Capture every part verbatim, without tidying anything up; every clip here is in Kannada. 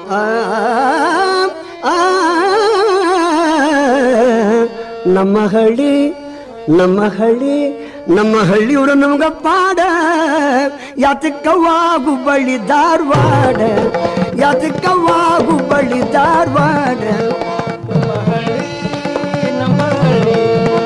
ನಮ್ಮ ಹಳ್ಳಿ ನಮ್ಮ ಹಳ್ಳಿ ನಮ್ಮ ಹಳ್ಳಿಯವರು ನಮ್ಗ ಪಾಡ ಯಾತಕ್ಕವಾಗು ಬಳ್ಳಿ ಧಾರವಾಡ ಯಾತಕ್ಕವಾಗು ಬಳ್ಳಿ ಧಾರವಾಡ ನಮ್ಮ ಹಳ್ಳಿ ನಮ್ಮ ಹಳ್ಳಿ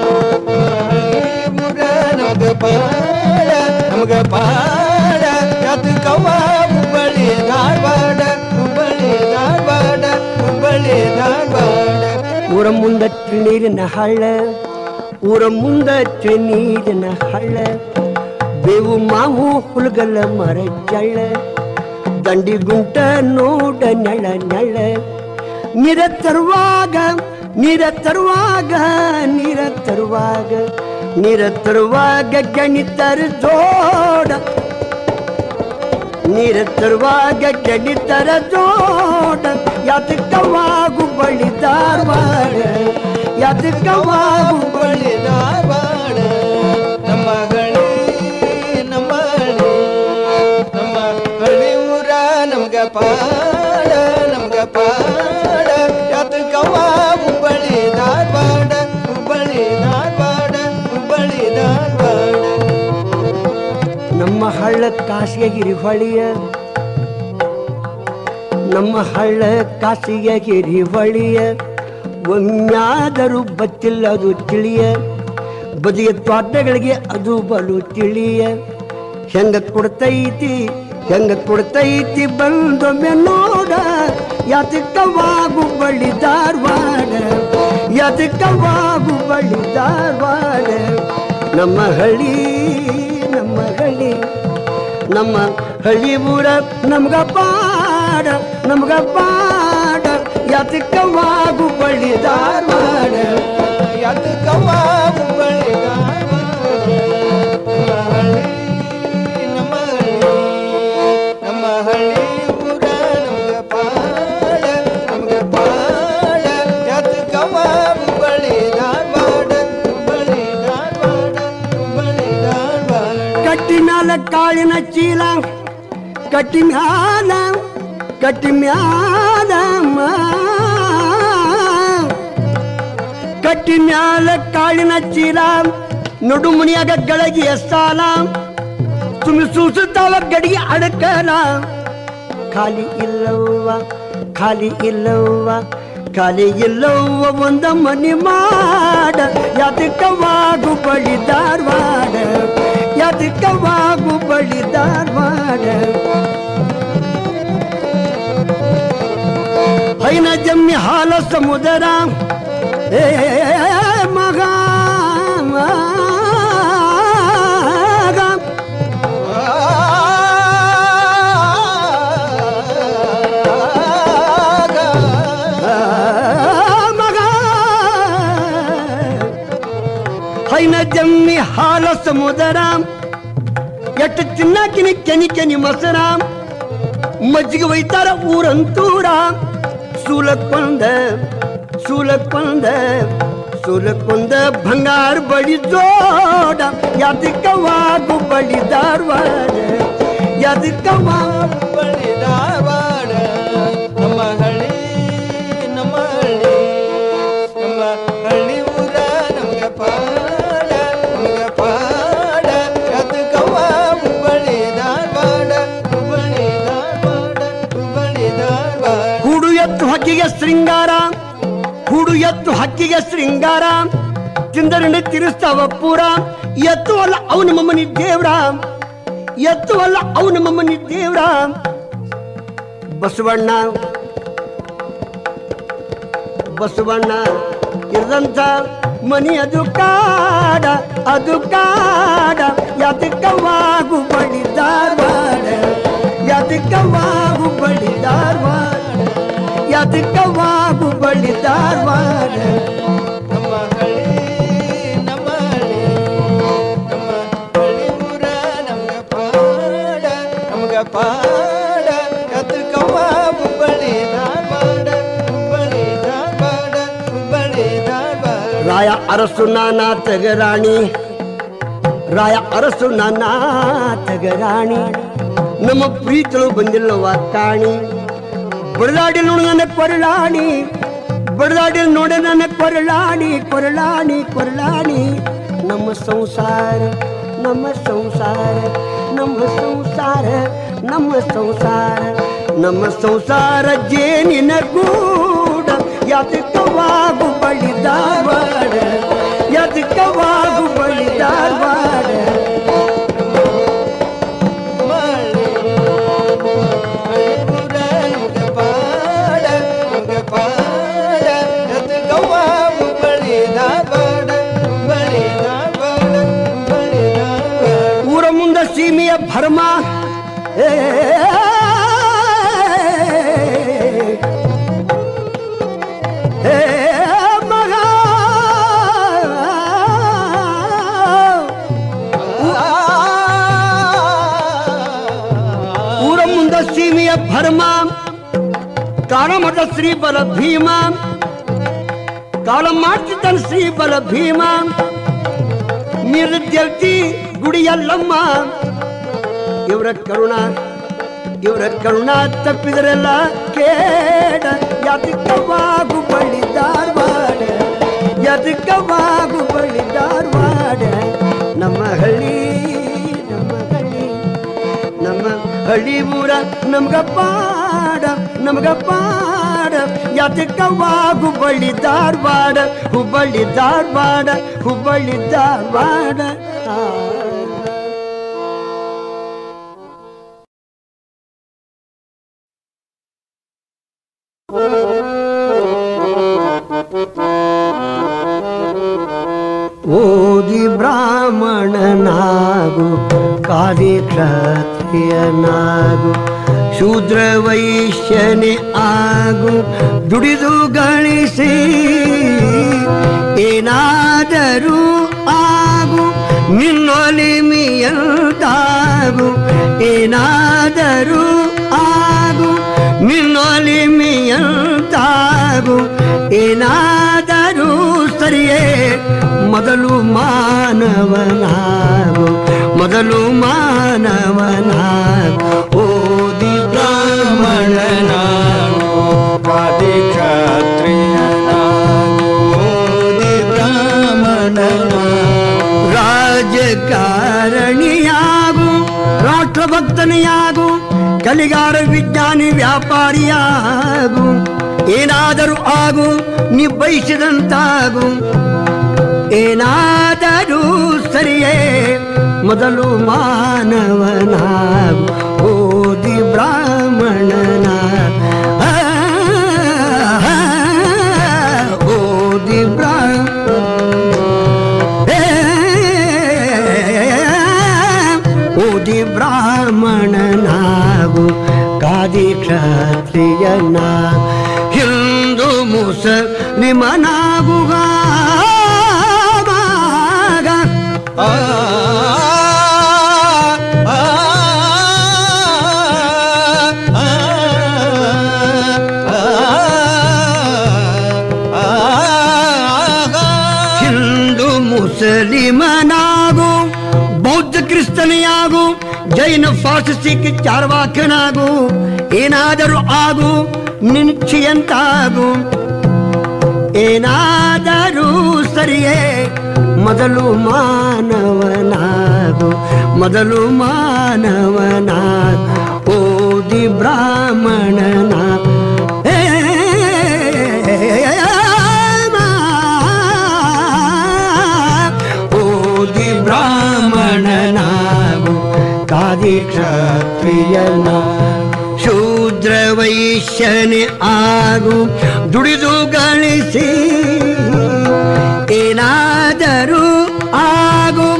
ಮುರ ನಮಗ ಪಾಡ ನಮಗ ಪಾಡ ಯಾತಕ್ಕವಾಗು ಬಳ್ಳಿ ಧಾರವಾಡ ಹುಬ್ಬಳ್ಳಿ ಧಾರವಾಡ ಹುಬ್ಬಳ್ಳಿ ಧಾರವಾಡ ಊರ ಮುಂದಟ್ಟು ನೀರಿನ ಹಳ್ಳ ಊರ ಮುಂದಟ್ಟು ನೀರಿನ ಹಳ್ಳ ಬೇವು ಮಾವು ಹುಲ್ಗಲ್ಲ ಮರ ಜಳ್ಳ ದಂಡಿ ಗುಂಟ ನೋಡ ನೆಳ ನೆಳ ನೀರ ತರುವಾಗ ನೀರ ತರುವಾಗ ನೀರ ತರುವಾಗ ನೀರ ತರುವಾಗ ಗಣಿತರ ಜೋಡ ನೀರ ತರುವಾಗ ಗಣಿತರ ಜೋಡ ಯಾತಕ್ಕವಾಗು ಬಳ್ಳಿ ಧಾರವಾಡ ಯಾತಕ್ಕವಾಗು ಬಳ್ಳಿ ಧಾರವಾಡ ನಮ್ಮ ಹಳ್ಳಿ ನಮ್ಮ ಹಳ್ಳಿ ನಮ್ಮ ಹಳ್ಳಿ ಊರ ನಮ್ಗ ಪಾಡ ನಮ್ಗ ಪಾಡ ಯಾತಕ್ಕವಾಗು ಬಳ್ಳಿ ಧಾರವಾಡ ಹುಬ್ಬಳ್ಳಿ ಧಾರವಾಡ ಹುಬ್ಬಳ್ಳಿ ಧಾರವಾಡ ನಮ್ಮ ಹಳ್ಳ ಕಾಸಿಗೆ ಗಿರಿ ಹೊಳಿಯ ನಮ್ಮ ಹಳ್ಳ ಕಾಸಿಗೆ ಗಿರಿ ಹೊಳಿಯ ಒಮ್ಮ್ಯಾದರೂ ಬತ್ತಿಲ್ಲ ಅದು ತಿಳಿಯ ಬದಿಯ ತೋಟಗಳಿಗೆ ಅದು ಬಲು ತಿಳಿಯ ಹೆಂಗ ಕೊಡ್ತೈತಿ ಹೆಂಗ ಕೊಡ್ತೈತಿ ಬಂದೊಮ್ಮೆ ನೋಡ ಯಾತಕ್ಕವಾಗು ಬಳ್ಳಿ ಧಾರವಾಡ ಯಾತಕ್ಕವಾಗು ಬಳ್ಳಿ ಧಾರವಾಡ ನಮ್ಮ ಹಳ್ಳಿ ನಮ್ಮ ಹಳ್ಳಿ ನಮ್ಮ ಹಳ್ಳಿ ಊರ ನಮ್ಗ ಪಾಡ ನಮ್ಗ ಪಾಡ ಯಾತಕ್ಕವಾಗು ಬಳ್ಳಿ ಧಾರವಾಡ ಯಾತಕ್ಕವಾಗು ಬಳ್ಳಿ ಧಾರವಾಡ ನಮ್ಮ ಹಳ್ಳಿ ನಮ್ಮ ಹಳ್ಳಿ ಊರ ನಮ್ಗ ಪಾಡ ನಮ್ಗ ಪಾಡ ಯಾತಕ್ಕವಾಗು ಬಳ್ಳಿ ಧಾರವಾಡ ಹುಬ್ಬಳ್ಳಿ ಧಾರವಾಡ ಹುಬ್ಬಳ್ಳಿ ಧಾರವಾಡ ಕಟ್ಟಿ ಮ್ಯಾಲ ಕಾಳಿನ ಚೀಲ ಕಟ್ಟಿ ಮ್ಯಾಲ ಕಟ್ಟಿ ಮ್ಯಾಲ ಕಟ್ಟಿ ಮ್ಯಾಲ ಕಾಳಿನ ಚೀಲ ನಡು ಮುನಿಯಾಗ ಗಳಗಿಯ ಸಾಲ ಸುಮ್ಮಿ ಸೂಸುತ್ತಾವ ಗಡಿಗೆ ಅಡಕಲ ಖಾಲಿ ಇಲ್ಲವ್ವ ಖಾಲಿ ಇಲ್ಲವ್ವ ಖಾಲಿ ಇಲ್ಲವ್ವ ಒಂದ ಮನಿ ಮಾಡ ಯಾತಕ್ಕವಾಗು ಬಳ್ಳಿ ಧಾರವಾಡ ಯಾತಕ್ಕವಾಗು ಬಳ್ಳಿ ಧಾರವಾಡ ಹೈನ ಜಮ್ಮಿ ಹಾಲ ಸಮುದರ ಏ ಮಗ ಹೈನ ಜಮ್ಮಿ ಹಾಲ ಸಮುದರ ಎಟ್ಟು ತಿನ್ನಾಕಿನಿ ಕೆನಿ ಕೆನಿ ಮೊಸರ ಮಜ್ಜಿಗೆ ಒಯ್ತಾರ ಊರಂತೂರ ಸೂಲಕ್ಕೊಂದ ಸೂಲಕ್ಕೊಂದ ಸೂಲಕ್ಕೊಂದ ಬಂಗಾರ ಬಳಿ ಜೋಡ ಯಾತಕ್ಕವಾಗು ಬಳ್ಳಿ ಧಾರವಾಡ ಯಾತಕ್ಕವಾಗು ಬಳ್ಳಿ ಧಾರವಾಡ ನಮ್ಮ ಹಳ್ಳಿ ನಮ್ಮ ಹಳ್ಳಿ ನಮ್ಮ ಹಳ್ಳಿ ಊರ ನಮ್ಗ ಪಾಡ ನಮ್ಗ ಪಾಡ ಯಾತಕ್ಕವಾಗು ಬಳ್ಳಿ ಧಾರವಾಡ ಹುಬ್ಬಳ್ಳಿ ಧಾರವಾಡ ಹುಬ್ಬಳ್ಳಿ ಧಾರವಾಡ ಹೂಡು ಎತ್ತು ಹಕ್ಕಿಗೆ ಶೃಂಗಾರ ಹೂಡು ಎತ್ತು ಹಕ್ಕಿಗೆ ಶೃಂಗಾರ ತಿಂದರಣ್ಣೆ ತಿರುಸ್ತಾವ ಪೂರ ಎತ್ತು ಅಲ್ಲ ಅವನ ಮಮ್ಮನಿ ದೇವ್ರ ಎತ್ತು ಅಲ್ಲ ಅವನ ಮಮ್ಮನಿ ದೇವ್ರ ಬಸವಣ್ಣ ಬಸವಣ್ಣ ಇರದಂತ ಮನಿ ಅದು ಕಾಡ ಅದು ಕಾಡ ಯಾತಕ್ಕವಾಗು ಬಳ್ಳಿ ಧಾರವಾಡ ಯಾತಕ್ಕವಾಗು ಬಳ್ಳಿ ಧಾರವಾಡ ಯಾತಕ್ಕವಾಗು ಬಳ್ಳಿ ಧಾರವಾಡ ನಮ್ಮ ಹಳ್ಳಿ ನಮ್ಮ ಹಳ್ಳಿ ನಮ್ಮ ಹಳ್ಳಿ ಊರ ನಮ್ಗ ಪಾಡ ನಮ್ಗ ಪಾಡ ಯಾತಕ್ಕವಾಗು ಬಳ್ಳಿ ಧಾರವಾಡ ಹುಬ್ಬಳ್ಳಿ ಧಾರವಾಡ ಹುಬ್ಬಳ್ಳಿ ಧಾರವಾಡ ರಾಯ ಅರಸು ನಾನಾ ತಗರಾಣಿ ರಾಯ ಅರಸು ನಾನಾ ತಗರಾಣಿ ನಮ್ಮ ಪ್ರೀತಲು ಬಂದಿಲ್ಲವ ಕಾಣಿ ಬಡದಾಡಿ ನೋಡು ನನ್ನ ಕೊರಳಾಣಿ, ಬಡದಾಡಿ ನೋಡ ನನ್ನ ಕೊರಳಾಣಿ, ಕೊರಳಾಣಿ ಕೊರಳಾಣಿ. ನಮ್ಮ ಸಂಸಾರ ನಮ್ಮ ಸಂಸಾರ ನಮ್ಮ ಸಂಸಾರ ನಮ್ಮ ಸಂಸಾರ ನಮ್ಮ ಸಂಸಾರ ಜೇನಿನ ಗೂಡ ಯಾತಕವಾಗು ಬಳಿದಾರ್ವಾಡ, ಯಾತಕವಾಗು ಬಳಿದಾರ್ವಾಡ. ಊರ ಮುಂದ ಸೀಮೆಯ ಭರ್ಮ ಏ ಮಗ ಊರ ಮುಂದ ಸೀಮೆಯ ಭರ್ಮ ಕಾಳಮಠ ಶ್ರೀ ಬಲ ಭೀಮ, ಕಾಳ ಮಾಡ್ತಿದ್ದಾನೆ ಶ್ರೀ ಬಲ ಭೀಮ. ನಿರ್ದೇವತಿ ಗುಡಿಯಲ್ಲಮ್ಮ ಇವರ ಕರುಣ, ಇವರ ಕರುಣ ತಪ್ಪಿದರೆಲ್ಲ ಕೇಡ. ಯಾತಕವಾಗು ಬಳಿದಾರ್ವಾಡ, ಯಾತಕವಾಗು ಬಳಿದಾರ್ವಾಡ. ನಮ್ಮ ಹಳ್ಳಿ ನಮ್ಮ ಹಳ್ಳಿ ನಮ್ಮ ಹಳ್ಳಿ ಊರ ನಮ್ಗ ಪಾಡ, ನಮ್ಗ ಪಾಡ. ಯಾತಕವಾಗು ಬಳಿದಾರ್ವಾಡ, ಹುಬ್ಬಳ್ಳಿ ಧಾರವಾಡ, ಹುಬ್ಬಳ್ಳಿ ಧಾರವಾಡ. ಓದಿ ಬ್ರಾಹ್ಮಣನಾಗು, ಕಾದಿ ಕ್ಷತ್ರಿಯನಾಗು, ಶೂದ್ರ ವೈಶ್ಯನೇ ಆಗು, ದುಡಿದು ಗಳಿಸಿ ಏನಾದರೂ ಆಗು, ನಿನ್ನೊಲಿಮೆಯಂತಾಗು, ಏನಾದರೂ ಆಗು, ನಿನ್ನೊಲಿಮೆಯಂತಾಗು, ಏನಾದರೂ ಸರಿಯೇ. ಮೊದಲು ಮಾನವನಾಗು, ಮೊದಲು ಮಾನವನಾಗು. ಓದಿ ಬ್ರಾಹ್ಮಣನಾಗು, ಕಾದಿ ಕ್ಷತ್ರಿಯನಾಗು, ಓದಿ ಬ್ರಾಹ್ಮಣನಾಗು. ರಾಜಕಾರಣಿಯಾಗು, ರಾಷ್ಟ್ರಭಕ್ತನಿಯಾಗು, ಕಲಿಗಾರ ವಿಜ್ಞಾನಿ ವ್ಯಾಪಾರಿಯಾಗು, ಏನಾದರೂ ಆಗು ನೀ ಬಯಸಿದಂತಾಗು, ಏನಾದರೂ ಸರಿಯೇ. ಮೊದಲು ಮಾನವನಾಗು, ಓದಿ ಬ್ರಾಹ್ಮಣನಾಗು, ಓದಿ ಬ್ರಾಹ್ಮಣ ಓದಿ ಬ್ರಾಹ್ಮಣನಾಗು, ಕಾದಿ ಕ್ಷತ್ರಿಯನಾಗು, ಹಿಂದೂ ಮುಸಲಿಮನಾಗುವ. ಹಿಂದೂ ಮುಸಲಿಮನಾಗು, ಬೌದ್ಧ ಕ್ರಿಸ್ತನಿಯಾಗು, ಜೈನ ಫಾರ್ಸಿ ಸಿಖ್ ಚಾರ್ವಾಕನಾಗು, ಏನಾದರೂ ಆಗು ನಿಶ್ಚಯಂತಾಗು, ಏನಾದರೂ ಸರಿಯೇ. ಮೊದಲು ಮಾನವನಾಗು, ಮೊದಲು ಮಾನವನಾಗು. ಓದಿ ಬ್ರಾಹ್ಮಣನಾಗು, ಓದಿ ಬ್ರಾಹ್ಮಣನಾಗು, ಕಾದಿ ಕ್ಷತ್ರಿಯನಾಗು, ಶೂದ್ರ ವೈಶ್ಯನೇ ಆಗು, ದುಡಿದು ಗಳಿಸಿ ಏನಾದರೂ ಆಗು,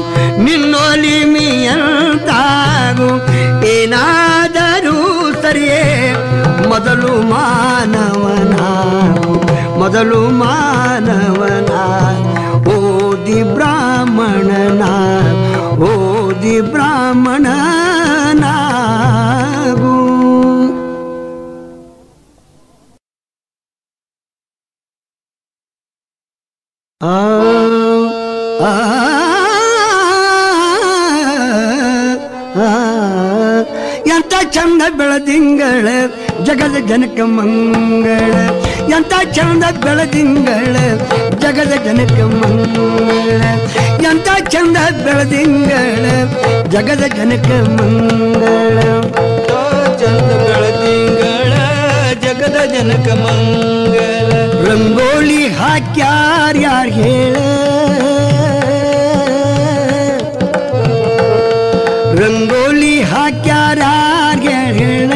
ನಿನ್ನೊಲಿಮೆಯಂತಾಗು, ಏನಾದರೂ ಸರಿಯೇ. ಮೊದಲು ಮಾನವನಾಗು, ಮೊದಲು ಮಾನವನಾಗು. ಓದಿ ಬ್ರಾಹ್ಮಣನಾಗು, ಓದಿ ಬ್ರಾಹ್ಮಣನಾಗು. ಆ ಆ ಎಂತ ಚಂದ ಚಂದ ಬೆಳದಿಂಗಳ ಜಗದ ಜನಕ ಮಂಗಳ ಎಂತ ಚಂದ ಬೆಳದಿಂಗಳ ಜಗದ ಜನಕ ಮಂಗಳ ಎಂತ ಚಂದ ಬೆಳದಿಂಗಳ ಜಗದ ಜನಕ ಮಂಗಳ ಚಂದ ಬೆಳದಿಂಗಳ ಜಗದ ಜನಕ ಮಂಗಳ ರಂಗೋಲಿ ಹಾಕ್ಯಾರ ಯಾರು ಹೇಳ ರಂಗೋಲಿ ಹಾಕ್ಯಾರ ಹೇಳ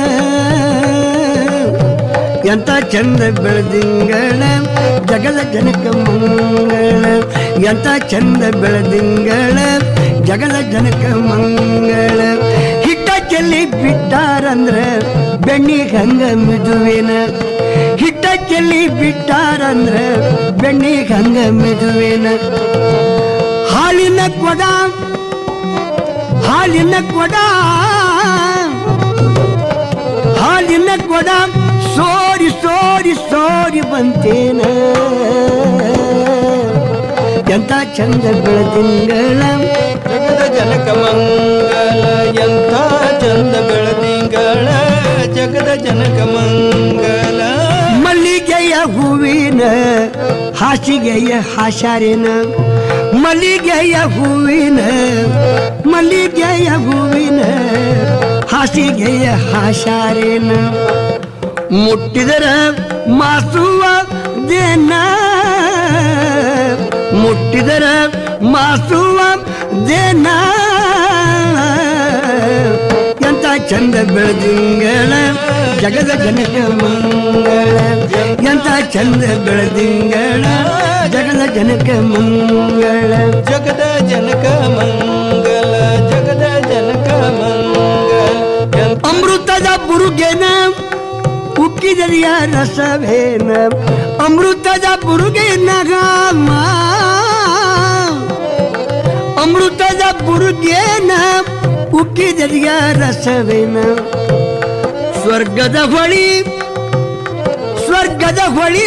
ಎಂತ ಚಂದ ಬೆಳದಿಂಗಳ ಜಗದ ಜನಕ ಮಂಗಳ ಎಂತ ಚಂದ ಬೆಳದಿಂಗಳ ಜಗದ ಜನಕ ಮಂಗಳ ಹಿಟ್ಟ ಚೆಲ್ಲಿ ಬಿಟ್ಟಾರಂದ್ರ ಬೆಣ್ಣಿಗೆ ಹಂಗ ಮಿದುವೇನ ಹಿಟ್ಟ ಚೆಲ್ಲಿ ಬಿಟ್ಟಾರಂದ್ರ ಬೆಣ್ಣಿಗೆ ಹಂಗ ಮಿದುವೇನ ಹಾಲಿನ ಕೊಡ ಹಾಲಿನ ಕೊಡ ಹಾಲಿನ ಕೊಡ ಸೋರಿ ಸೋರಿ ಸೋರಿ ಬಂತೇನ ಎಂತ ಚಂದ ಬೆಳದಿಂಗಳ ಜಗದ ಜನಕ ಮಂಗಳ ಎಂತ ಚಂದ ಬೆಳದಿಂಗಳ ಜಗದ ಜನಕ ಮಂಗಳ ಮಲ್ಲಿಗೆಯ ಹೂವಿನ ಹಾಸಿಗೆಯ ಹಾಶಾರೇನ ಮಲ್ಲಿಗೆಯ ಹೂವಿನ ಮಲ್ಲಿಗೆಯ ಹೂವಿನ ಹಾಸಿಗೆಯ ಹಾಶಾರೇನ ಮುಟ್ಟಿದರ ಮಾಸುವ ದೇನ ಮುಟ್ಟಿದರ ಮಾಸುವ ದೇನ ಎಂತ ಚಂದ ಬೆಳದಿಂಗಳ ಜಗದ ಜನಕ ಮಂಗಳ ಎಂತ ಚಂದ ಬೆಳದಿಂಗಳ ಜಗದ ಜನಕ ಮಂಗಳ ಜಗದ ಜನಕ ಮಂಗಳ ಜಗದ ಜನಕ ಮಂಗಳ ಅಮೃತದ ಬುರುಗೇನ ಉಕ್ಕಿದರಿಯ ರಸವೇನ ಅಮೃತದ ಬುರುಗೇನ ಅಮೃತದ ಬುರುಗೇನ ಉಕ್ಕಿದರಿಯ ರಸವೇನ ಸ್ವರ್ಗದ ಹೊಳಿ ಸ್ವರ್ಗದ ಹೊಳಿ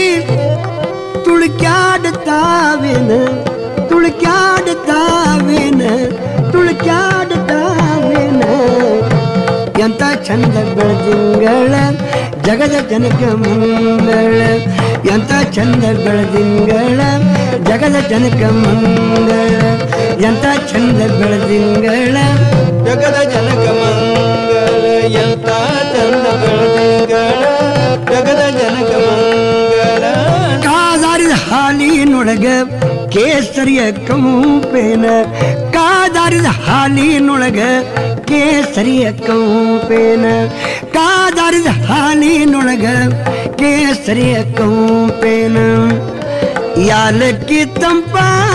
ತುಳುಕ್ಯಾಡುತ್ತಾವೇನ ತುಳುಕ್ಯಾಡುತ್ತಾವೇನ ತುಳುಕ್ಯಾಡುತ್ತಾವೇನ ಎಂತ ಚಂದ ಬೆಳದಿಂಗಳ ಜಗದ ಜನಕ ಮಂಗಳ ಎಂತ ಚಂದ ಬೆಳದಿಂಗಳ ಜಗದ ಜನಕ ಮಂಗಳ ಎಂತ ಚಂದ ಬೆಳದಿಂಗಳ ಜಗದ ಜನಕ ಮಂಗಳ ಎಂತ ಚಂದ ಬೆಳದಿಂಗಳ ಜಗದ ಜನಕ ಮಂಗಳ ಕಾದಾರಿದ ಹಾಲಿನೊಳಗ ಕೇಸರಿಯ ಕಂಪೇನ ಕಾದಾರಿದ ಹಾಲಿನೊಳಗ ಕೇಸರಿಯ ಕಂಪೇನ ಕಾದಾರಿದ ಹಾಲಿನೊಳಗ ಕೇಸರಿಯ ಕಂಪೇನ ಯಾಲಕ್ಕಿ ತಂಪ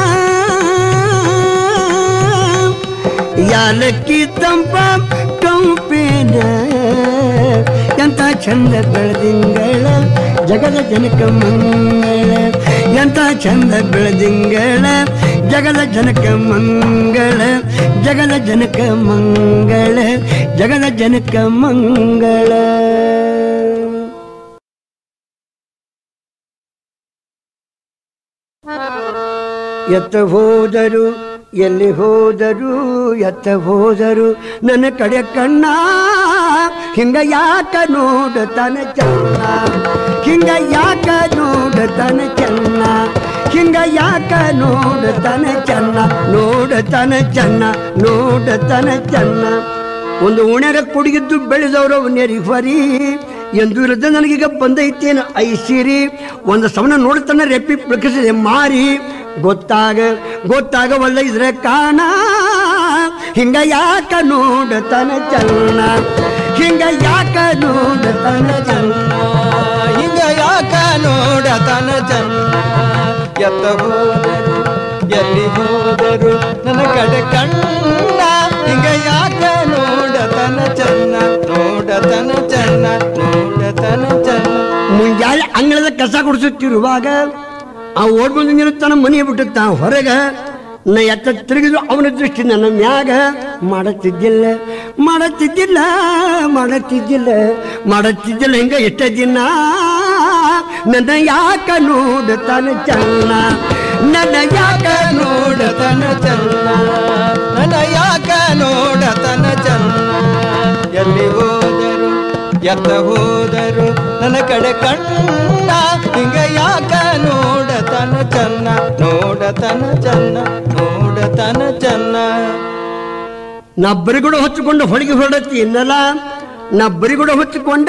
ಯಾಲಕ್ಕಿ ತಂಪ ಕಂಪೇನ ಎಂತ ಚಂದ ಬೆಳದಿಂಗಳ ಜಗದ ಜನಕ ಮಂಗಳ ಎಂತ ಚಂದ ಬೆಳದಿಂಗಳ ಜಗದ ಜನಕ ಮಂಗಳ ಜಗದ ಜನಕ ಮಂಗಳ ಜಗದ ಜನಕ ಮಂಗಳ ಎತ್ತ ಹೋದರು ಎಲ್ಲಿ ಹೋದರು ಎತ್ತ ಹೋದರು ನನ್ನ ಕಡೆ ಕಣ್ಣ ಹಿಂಗ ಯಾಕ ನೋಡತನ ಚೆನ್ನ ಹಿಂಗ ಯಾಕ ನೋಡತನ ಚೆನ್ನ ಹಿಂಗ ಯಾಕ ನೋಡತನ ಚೆನ್ನ ನೋಡತನ ಚೆನ್ನ ನೋಡತನ ಚೆನ್ನ ಒಂದು ಉಣ್ಯಾಗ ಕುಡಿಗಿದ್ದು ಬೆಳೆದವರು ನೆರಿಹೊರಿ ಎಂದೂರದ ನನಗೀಗ ಬಂದೈತೇನ ಐಸಿರಿ ಒಂದು ಸಮನ ನೋಡ್ತಾನೆ ರೆಪ್ಪಿ ಪ್ರಕಟಿಸಿದೆ ಮಾರಿ ಗೊತ್ತಾಗ ಗೊತ್ತಾಗವಲ್ಲ ಇದ್ರೆ ಕಾಣ ಹಿಂಗ ಯಾಕ ನೋಡತನ ಚೆನ್ನ ಹಿಂಗ ಯಾಕ ನೋಡತನ ಚೆನ್ನ ಹಿಂಗ ಯಾಕ ನೋಡತನ ಚೆನ್ನ ಎತ್ತ ಹೋದರು ಎಲ್ಲಿ ಹೋದರು ನನ್ನ ಕಡೆ ಕಣ್ಣ ಹಿಂಗ ಯಾಕ ನೋಡತನ ಚೆನ್ನ ನೋಡತನ ಚೆನ್ನ ನೋಡತನ ಚೆನ್ನ ಮುಂಜಾನೆ ಅಂಗಳದ ಕಸ ಗುಡಿಸುತ್ತಿರುವಾಗ ಆ ಓಡ್ ಬಂದು ನಿಲ್ಲುತ್ತಾನ ಮನೆ ಬಿಟ್ಟುತ್ತ ಹೊರಗ ನ ಎತ್ತ ತಿರುಗಿದ್ರು ಅವನ ದೃಷ್ಟಿ ನನ್ನ ಮ್ಯಾಗ ಮಾಡುತ್ತಿದ್ದಿಲ್ಲ ಮಾಡುತ್ತಿದ್ದಿಲ್ಲ ಮಾಡುತ್ತಿದ್ದಿಲ್ಲ ಮಾಡುತ್ತಿದ್ದಿಲ್ಲ ಹಿಂಗ ಎಷ್ಟ ದಿನ ನನ್ನ ಯಾಕ ನೋಡತನ ಚೆನ್ನ ನನ್ನ ಯಾಕ ನೋಡತನ ಚೆನ್ನ ನನ್ನ ಯಾಕ ನೋಡತನ ಚೆನ್ನ ಎಲ್ಲಿ ಹೋದರು ಎತ್ತ ಹೋದರು ನನ್ನ ಕಡೆ ಕಣ್ಣ ಹಿಂಗ ಯಾಕ ನೋಡತನ ಚನ್ನ ನೋಡತನ ಚನ್ನ ನೋಡತನ ಚನ್ನ. ನಾ ಬರಿಗುಡ ಹೊಚ್ಚಿಕೊಂಡು ಹೊಳಿಗೆ ಹೊರಡತ್ತಿ ಇನ್ನಲ್ಲ ನಾ ಬರಿಗುಡ ಹೊಚ್ಚಿಕೊಂಡ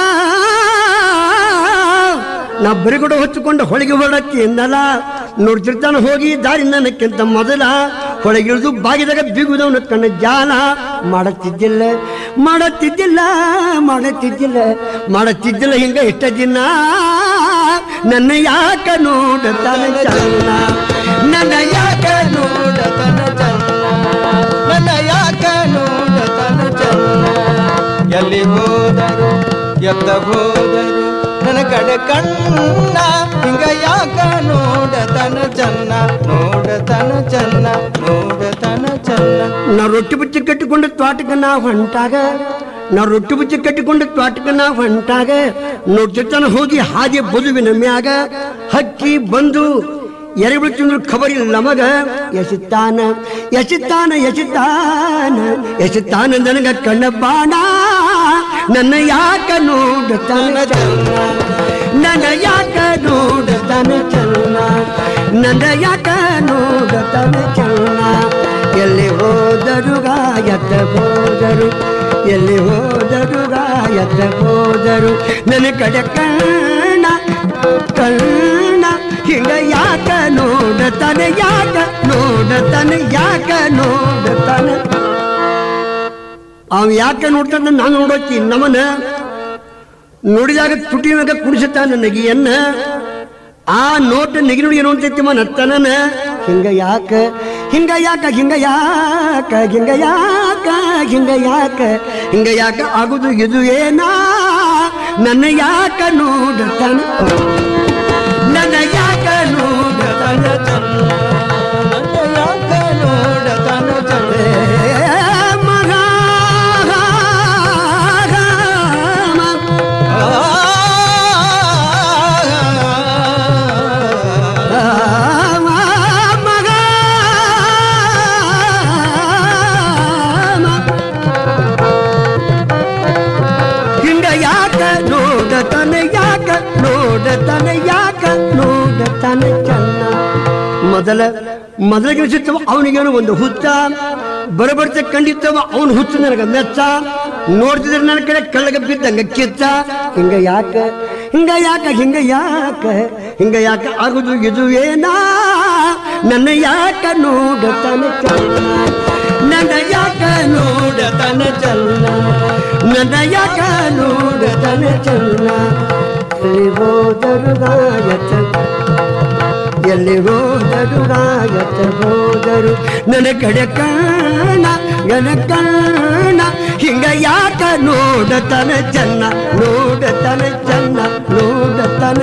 ನಾ ಬರಿಗುಡ ಹೊಚ್ಚಿಕೊಂಡು ಹೊಳಿಗೆ ಹೊರಡತ್ತಿ ಇನ್ನಲ್ಲ ನೋಡ್ತಿರ್ತಾನ ಹೋಗಿ ದಾರಿ ನನಕ್ಕಿಂತ ಮೊದಲ ಹೊಳಗಿಳಿದು ಬಾಗಿದಾಗ ಬೀಗುದವನ ಕಣ್ಣ ಜಾಲ ಮಾಡುತ್ತಿದ್ದಿಲ್ಲ ಮಾಡುತ್ತಿದ್ದಿಲ್ಲ ಮಾಡುತ್ತಿದ್ದಿಲ್ಲ ಮಾಡುತ್ತಿದ್ದಿಲ್ಲ ಹಿಂಗ ಇಷ್ಟ ದಿನ ನನ್ನ ಯಾಕ ನೋಡತನ ಚನ್ನ ನನ್ನ ಯಾಕ ನೋಡತನ ಚನ್ನ ನನ್ನ ಯಾಕ ನೋಡತನ ಚನ್ನ. ಎಲ್ಲಿ ಹೋದರು ಎತ್ತ ಹೋದರು ನನ್ನ ಕಡೆ ಕಣ್ಣ ಹಿಂಗ ಯಾಕ ನೋಡತನ ಚನ್ನ ನೋಡತನ ಚನ್ನ ನೋಡತನ ಚನ್ನ. ನಾ ರೊಟ್ಟಿ ಬುಚ್ಚಿ ಕಟ್ಟಿಕೊಂಡು ತೋಟಕ್ಕೆ ನಾ ಹೊಂಟಾಗ ನಾ ರೊಟ್ಟಿ ಬುಚ್ಚಿ ಕಟ್ಟಿಕೊಂಡು ತೋಟಕ್ಕೆ ನಾ ಹೊಂಟಾಗ ನೋಡ್ತಿರ್ತಾನ ಹೋಗಿ ಹಾಗೆ ಬದುವಿನ ಮ್ಯಾಗ ಹಕ್ಕಿ ಬಂದು ಎರೆಬಿಳು ತಿಂದ್ರು ಖಬರ್ ಇಲ್ಲ ಮಗ ಎಸಿತಾನ ಎಸಿತಾನ ಎಸಿತಾನ ಎಸಿತಾನ ನನಗ ಕಣ್ಣ ಬಾಣ ನನ್ನ ಯಾಕ ನೋಡತನ ಚನ್ನ ನನ್ನ ಯಾಕ ನೋಡತನ ಚನ್ನ ನನ್ನ ಯಾಕ ನೋಡತನ ಚನ್ನ. ಎಲ್ಲಿ ಹೋದರು ಗಾಯತ ಹೋದರು ಎಲ್ಲಿ ಹೋದರು ಗಾಯತ ಹೋದರು ನನ್ನ ಕಡೆ ಕಣ್ಣ ಕಣ್ಣ ಹಿಂಗ ಯಾಕ ನೋಡತನ ಯಾಕ ನೋಡತನ ಯಾಕ ನೋಡತನ. ಅವ ಯಾಕೆ ನೋಡ್ತಾನ ನಾನು ನೋಡೋಕಿ ನಮನ ನೋಡಿದಾಗ ತುಟಿ ಮ್ಯಾಗ ಕುಡಿಸುತ್ತಾನ ನಗಿಯನ್ನ ಆ ನೋಟ ನಗಿ ನೋಡಿ ಏನು ಅಂತೈತಿ ಮನತ್ತನ ಹಿಂಗ ಯಾಕ ಹಿಂಗ ಯಾಕ ಹಿಂಗ ಯಾಕ ಹಿಂಗ ಯಾಕ ಹಿಂಗ ಯಾಕ ಹಿಂಗ ಯಾಕ ಆಗುದು ಇದು ಏನಾ ನನ್ನ ಯಾಕ ನೋಡತನ ನನ್ನ ಯಾಕ ನೋಡತನ ಚನ್ನ ನನ್ನ ಯಾಕ ನೋಡತನ ಚನ್ನ. ನೋಡತನ ಯಾಕ ನೋಡತನ ಚನ್ನ. ಮೊದಲ ಮೊದಲಿಗೆ ಅನಿಸುತ್ತವ ಅವನಿಗೇನು ಒಂದು ಹುಚ್ಚ ಬರಬರ್ತ ಕಂಡಿತ್ತವ ಅವನು ಹುಚ್ಚ ನನಗ ಮೆಚ್ಚ ನೋಡ್ತಿದ್ರೆ ನನ್ನ ಕಡೆ ಕಳ್ಳಗ ಬಿದ್ದಂಗ ಕಿಚ್ಚ ಹಿಂಗ ಯಾಕ ಹಿಂಗ ಯಾಕ ಹಿಂಗ ಯಾಕ ಹಿಂಗ ಯಾಕ ಆಗುದು ಇದು ಏನಾ ನನ್ನ ಯಾಕ ನೋಡತನ ಚನ್ನ ನನ್ನ ಯಾಕ ನೋಡತನ ಚನ್ನ ನನ್ನ ಯಾಕ ನೋಡತನ ಚನ್ನ. ಎಲ್ಲಿ ಹೋದರು ಗಾಯತ ಎಲ್ಲಿ ಹೋದರು ಗಾಯತ ಹೋದರು ನನ್ನ ಕಡೆ ಕಾಣ ನನ್ನ ಕಾಣ ಹಿಂಗ ಯಾಕ ನೋಡತನ ಚನ್ನ ನೋಡತನ ಚನ್ನ ನೋಡತನ.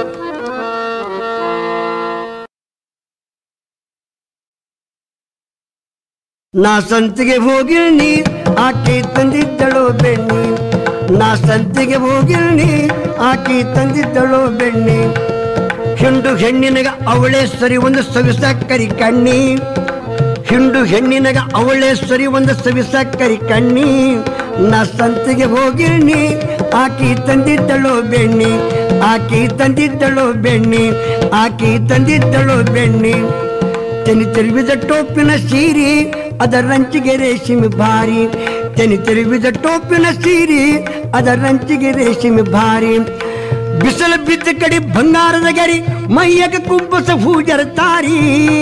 ನಾ ಸಂತಿಗೆ ಹೋಗಿರ್ನಿ ಆಕೆ ತಂದಿದ್ದಳೋ ಬೆಣ್ಣಿ ನಾ ಸಂತಿಗೆ ಹೋಗಿರ್ನಿ ಆಕೆ ತಂದಿದ್ದಳೋ ಬೆಣ್ಣಿ ಹಿಂಡು ಹೆಣ್ಣಿನಗ ಅವಳೇ ಸರಿ ಒಂದು ಸವಿಸ ಕರಿ ಕಣ್ಣಿ ಹಿಂಡು ಹೆಣ್ಣಿನಗ ಅವಳೇ ಸರಿ ಒಂದು ಸವಿಸ ಕರಿ ಕಣ್ಣಿ ನಾ ಸಂತಿಗೆ ಹೋಗಿರ್ನಿ ಆಕೆ ತಂದಿದ್ದಳೋ ಬೆಣ್ಣಿ ಆಕೆ ತಂದಿದ್ದಳೋ ಬೆಣ್ಣಿ ಆಕೆ ತಂದಿದ್ದಳೋ ಬೆಣ್ಣಿ. ತೆನಿ ತಿರುವಿದ ಟೋಪಿನ ಸೀರಿ ಅದರಂಚಿಗೆ ರೇಷ್ಮೆ ಭಾರಿ ತೆನಿ ತಿರುವಿದ ಟೋಪಿನ ಸೀರಿ ಅದರಂಚಿಗೆ ರೇಷ್ಮೆ ಭಾರಿ ಬಿಸಿಲು ಬಿದ್ದ ಕಡೆ ಬಂಗಾರದ ಗರಿ ಮೈಯಗ ಕುಂಬಸ ಹೂಜರ ತಾರಿ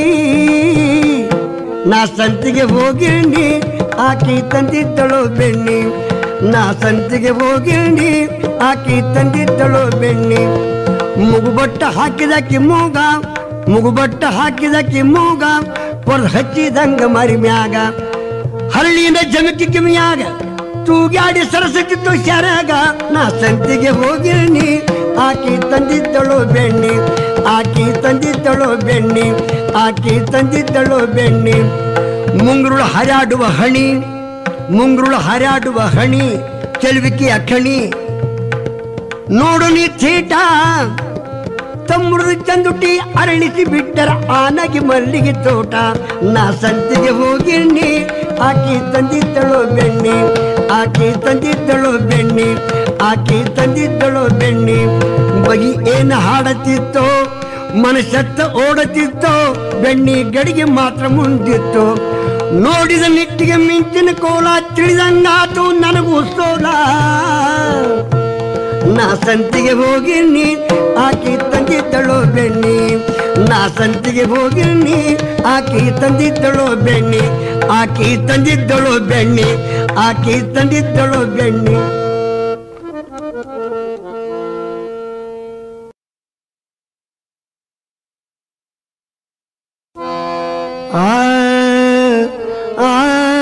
ನಾ ಸಂತಿಗೆ ಹೋಗಿರ್ನಿ ಆಕೆ ತಂದಿದ್ದಳೋ ಬೆಣ್ಣಿ ನಾ ಸಂತಿಗೆ ಹೋಗಿರ್ನಿ ಆಕೆ ತಂದಿದ್ದಳೋ ಬೆಣ್ಣಿ. ಮುಗುಬಟ್ಟ ಹಾಕಿದಕ್ಕೆ ಮೂಗ ಮುಗುಬಟ್ಟ ಹಾಕಿದಕ್ಕೆ ಮೂಗ ಹೊರ ಹಚ್ಚಿದಂಗ ಮರಿ ಮ್ಯಾಗ ಹಳ್ಳಿನ ಜಮಕಿ ಕಿಮಿಯಾಗ ತೂಗ್ಯಾಡಿ ಸರಸಕ್ಕಿತ್ತು ಶರಗ ನಾ ಸಂತಿಗೆ ಹೋಗಿರ್ನಿ ಆಕಿ ತಂದಿದ್ದಳೋ ಬೆಣ್ಣಿ ಆಕಿ ತಂದಿದ್ದಳೋ ಬೆಣ್ಣಿ ಆಕಿ ತಂದಿದ್ದಳೋ ಬೆಣ್ಣಿ. ಮುಂಗುರುಳು ಹರಾಡುವ ಹಣಿ ಮುಂಗುರುಳು ಹರಾಡುವ ಹಣಿ ಚೆಲುವಿಕೆಯ ಖಣಿ ನೋಡು ನೀ ಥೀಟ ತಮ್ಮುಡಿದು ಚಂದುಟಿ ಅರಳಿಸಿ ಬಿಟ್ಟರ ಆನಗಿ ಮಲ್ಲಿಗೆ ತೋಟ ನಾ ಸಂತಿಗೆ ಹೋಗಿರ್ನಿ ಆಕಿ ತಂದಿದ್ದಳೋ ಬೆಣ್ಣಿ ಆಕೆ ತಂದಿದ್ದಳು ಬೆಣ್ಣಿ ಆಕೆ ತಂದಿದ್ದಳು ಬೆಣ್ಣಿ ಬಗಿ ಏನು ಹಾಡತಿತ್ತೋ ಮನಸ್ಸತ್ತ ಓಡತಿತ್ತೋ ಬೆಣ್ಣಿ ಗಡಿಗೆ ಮಾತ್ರ ಮುಂದಿತ್ತು ನೋಡಿದ ನಿಟ್ಟಿಗೆ ಮಿಂಚಿನ ಕೋಲ ತಿಳಿದಂಗಾತು ನನಗೂ ಸೋಲ ನಾ ಸಂತಿಗೆ ಹೋಗಿ ನೀ ಆಕೆ ತಂದಿದ್ದಳು ಬೆಣ್ಣಿ ನಾ ಸಂತಿಗೆ ಹೋಗಿ ನೀ ಆಕೆ ತಂದಿದ್ದಳು ಬೆಣ್ಣಿ ಆಕೆ ತಂದಿದ್ದಳು ಬೆಣ್ಣಿ ಆಕೆ ತಂದಿದ್ದಳು ಬೆಣ್ಣಿ ಆ ಆ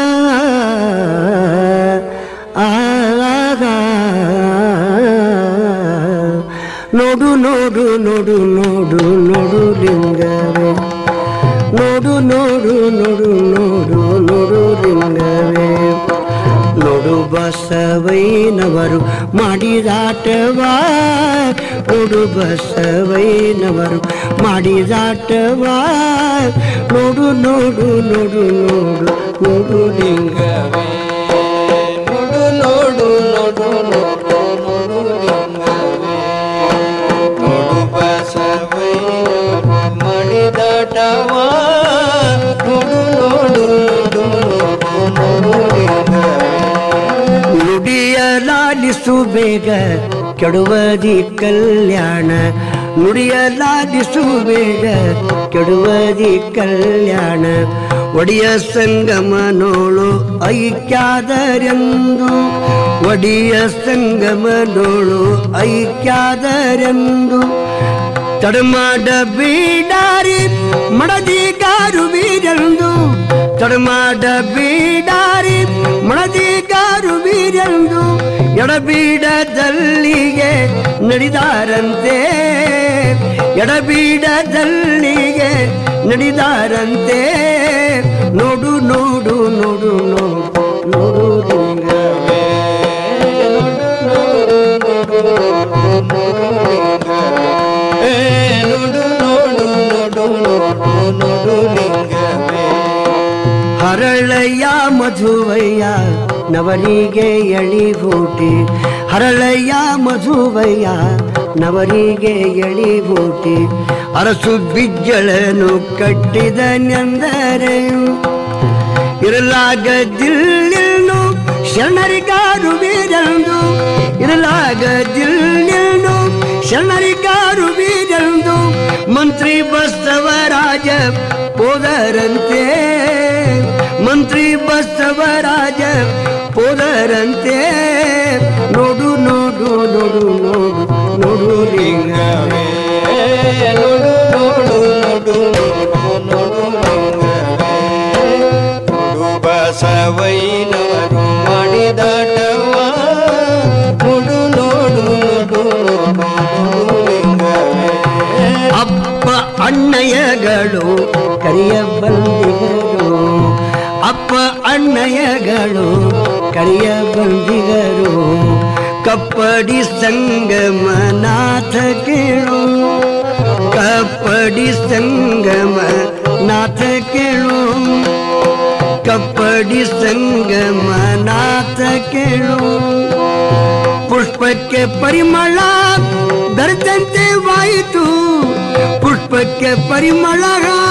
ನೋಡು ನೋಡು ನೋಡು ನೋಡು ನೋಡು ಲಿಂಗವೇ ನೋಡು ನೋಡು ನೋಡು ನೋಡು ನೋಡು ಲಿಂಗವೇ ನೋಡು ಬಸವೈನವರು ಮಾಡಿದಾಟವಾ ನೋಡು ಬಸವೈನವರು ಮಾಡಿದಾಟವಾ ನೋಡು ನೋಡು ನೋಡು ನೋಡು ನೋಡು ಲಿಂಗವೇ ನೋಡು ನೋಡು ನೋಡು ನೋಡು ನೋಡು ಲಿಂಗವೇ ನೋಡು ಬಸವಯ್ಯನವರು ಮಾಡಿದಾಟವಾ ನೋಡು ನೋಡು ನೋಡು ನೋಡು ನೋಡು ಲಿಂಗವೇ ನುಡಿಯಲಾಲಿಸು ಬೇಗ ಕೆಡುವದಿ ಕಲ್ಯಾಣ ನುಡಿಯಲಾಲಿಸು ಬೇಗ ಕೆಡುವದಿ ಕಲ್ಯಾಣ ಒಡಿಯ ಸಂಗಮನೋಳು ಐಕ್ಯಾದರೆಂದು ಒಡಿಯ ಸಂಗಮನೋಳು ಐಕ್ಯಾದರೆಂದು ತಡಮಾಡ ಬೀಡಾರಿ ಮಡದಿಗಾರು ಬೀರೆಂದು ತಡಮಾಡ ಬೀಡಾರಿ ಮಡದಿಗಾರು ಬೀರೆಂದು ಎಡಬೀಡದಲ್ಲಿಗೆ ನಡೆದಾರಂತೆ ಎಡಬೀಡದಲ್ಲಿಗೆ ನಡೆದಾರಂತೆ ನೋಡು ನೋಡು ನೋಡು ನೋಡು ನೋಡು ಲಿಂಗವೇ ನೋಡು ನೋಡು ನೋಡು ನೋಡು ಲಿಂಗವೇ ಹರಳಯ್ಯ ಮಧುವಯ್ಯ ನವರಿಗೆ ಎಳಿಬೂಟಿ ಹರಳಯ್ಯ ಮಧುವಯ್ಯ ನವರಿಗೆ ಎಳಿಬೂಟಿ ಅರಸು ಬಿಜ್ಜಳನು ಕಟ್ಟಿದನೆಂದರೆ ಇರಲಾಗದಿಲ್ಲೆನು ಶರಣರಿಗಾರು ಬೀರೆಂದು ಇರಲಾಗದಿಲ್ಲೆನು ಶರಣರಿಗಾರು ಬೀರೆಂದು ಮಂತ್ರಿ ಬಸವರಾಜ ಪೋದರಂತೆ ಮಂತ್ರಿ ಬಸವರಾಜ ಪೋದರಂತೆ ನೋಡು ನೋಡು ನೋಡು ನೋಡು ನೋಡು ಲಿಂಗವೇ ನೋಡು ನೋಡು ನೋಡು ನೋಡು ಲಿಂಗವೇ ನೋಡು ಬಸವಯ್ಯನವರು ಮಾಡಿದಾಟವಾ ನೋಡು ನೋಡು ನೋಡು ನೋಡು ಲಿಂಗವೇ ಅಪ್ಪ ಅಣ್ಣಯ್ಯಗಳು ಕರಿಯ ಬಂದಿಗರು ಅಪ್ಪ ಅಣ್ಣಯ್ಯಗಳು ಕರಿಯ ಬಂದಿಗರು ಕಪ್ಪಡಿ ಸಂಗಮನಾಥ ಕೇಳು ಕಪ್ಪಡಿ ಸಂಗಮನಾಥ ಕೇಳು ಕಪ್ಪಡಿ ಸಂಗಮನಾಥ ಕೇಳು ಪುಷ್ಪಕ್ಕೆ ಪರಿಮಳ ಬೆರೆತಂತೆ ವಾಯಿತು ಪುಷ್ಪಕ್ಕೆ ಪರಿಮಳ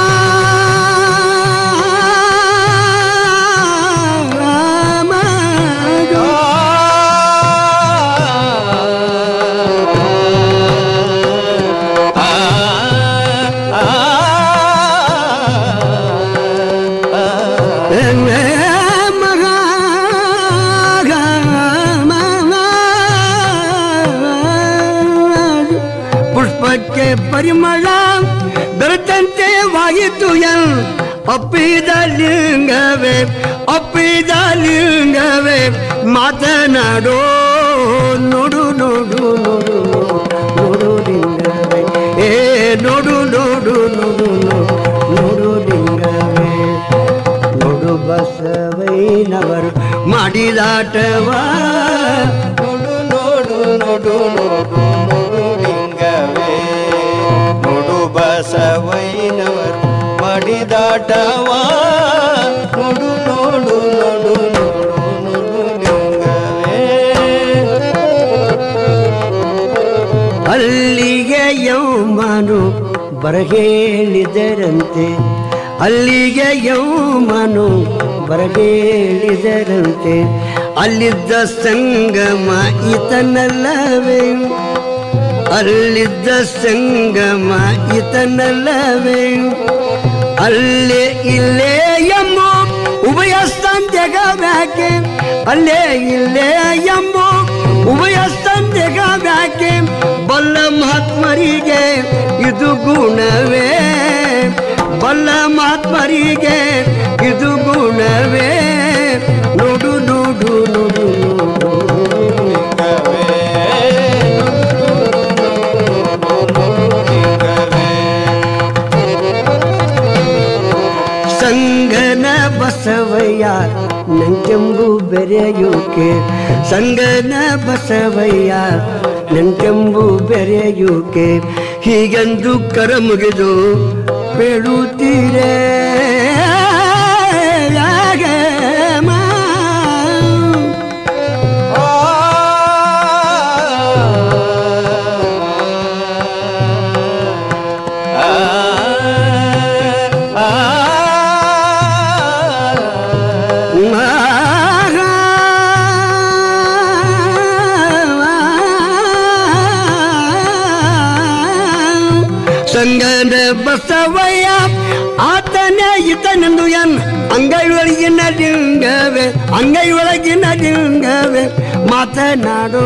ಪುಷ್ಪಕ್ಕೆ ಪರಿಮಳ ಬೆರೆತಂತೆ ವಾಯಿತು ಎನ್ ಅಪ್ಪಿದ ಲಿಂಗವೇ ಅಪ್ಪಿದ ಲಿಂಗವೇ ಮಾತನಾಡೋ ನೋಡು ನೋಡು ನೋಡು ನೋಡು ಲಿಂಗವೇ ಏ ನೋಡು ನೋಡು ನೋಡು ನೋಡು ಲಿಂಗವೇ ನೋಡು ಬಸವಯ್ಯನವರು ಮಾಡಿದಾಟವಾ ನೋಡು ನೋಡು ನೋಡು ನೋಡು ನೋಡು ಲಿಂಗವೇ ನೋಡು ಬಸವಯ್ಯನವರು ಮಾಡಿದಾಟವಾ ನೋಡು ನೋಡು ನೋಡು ನೋಡು ನೋಡು ಲಿಂಗವೇ ಅಲ್ಲಿಗೆ ಯೌಮನು ಬರಗೇಳಿದರಂತೆ ಅಲ್ಲಿಗೆ ಯೌಮನು ಬರಗೇಳಿದರಂತೆ ಅಲ್ಲಿದ್ದ ಸಂಗಮ ಈತನಲ್ಲವೇ ಅಲ್ಲಿದ್ದ ಸಂಗಮ ಈತನಲ್ಲವೇ ಅಲ್ಲೇ ಇಲ್ಲೇ ಎಂಬ ಉಭಯ ಸಂಧ್ಯಗ ವ್ಯಾಕೆ ಅಲ್ಲೇ ಇಲ್ಲೇ ಎಂಬ ಉಭಯ ಸಂಧ್ಯಗ ವ್ಯಾಕೆ ಬಲ್ಲ ಮಹಾತ್ಮರಿಗೆ ಇದು ಗುಣವೇ ಬಲ್ಲ ಮಹಾತ್ಮರಿಗೆ ಇದು ಗುಣವೇ ನೋಡು ನೋಡು ನೋಡು ಸಂಗನ ಬಸವಯ್ಯ ನಂಜಂಬು ಬೆರೆಯುಕೆ ಸಂಗನ ಬಸವಯ್ಯ ನಂಜಂಬು ಬೆರೆಯುಕೆ ಹೀಗೆಂದು ಕರ ಮುಗಿದು ಬೇಡುತ್ತೀರೇ ಸಂಗನ ಬಸವಯ್ಯ ಆತನೇ ಈತನೆಂದು ಎನ್ ಅಂಗೈ ಒಳಗಿನ ಲಿಂಗವೇ ಅಂಗೈ ಒಳಗಿನ ಲಿಂಗವೇ ಮಾತನಾಡು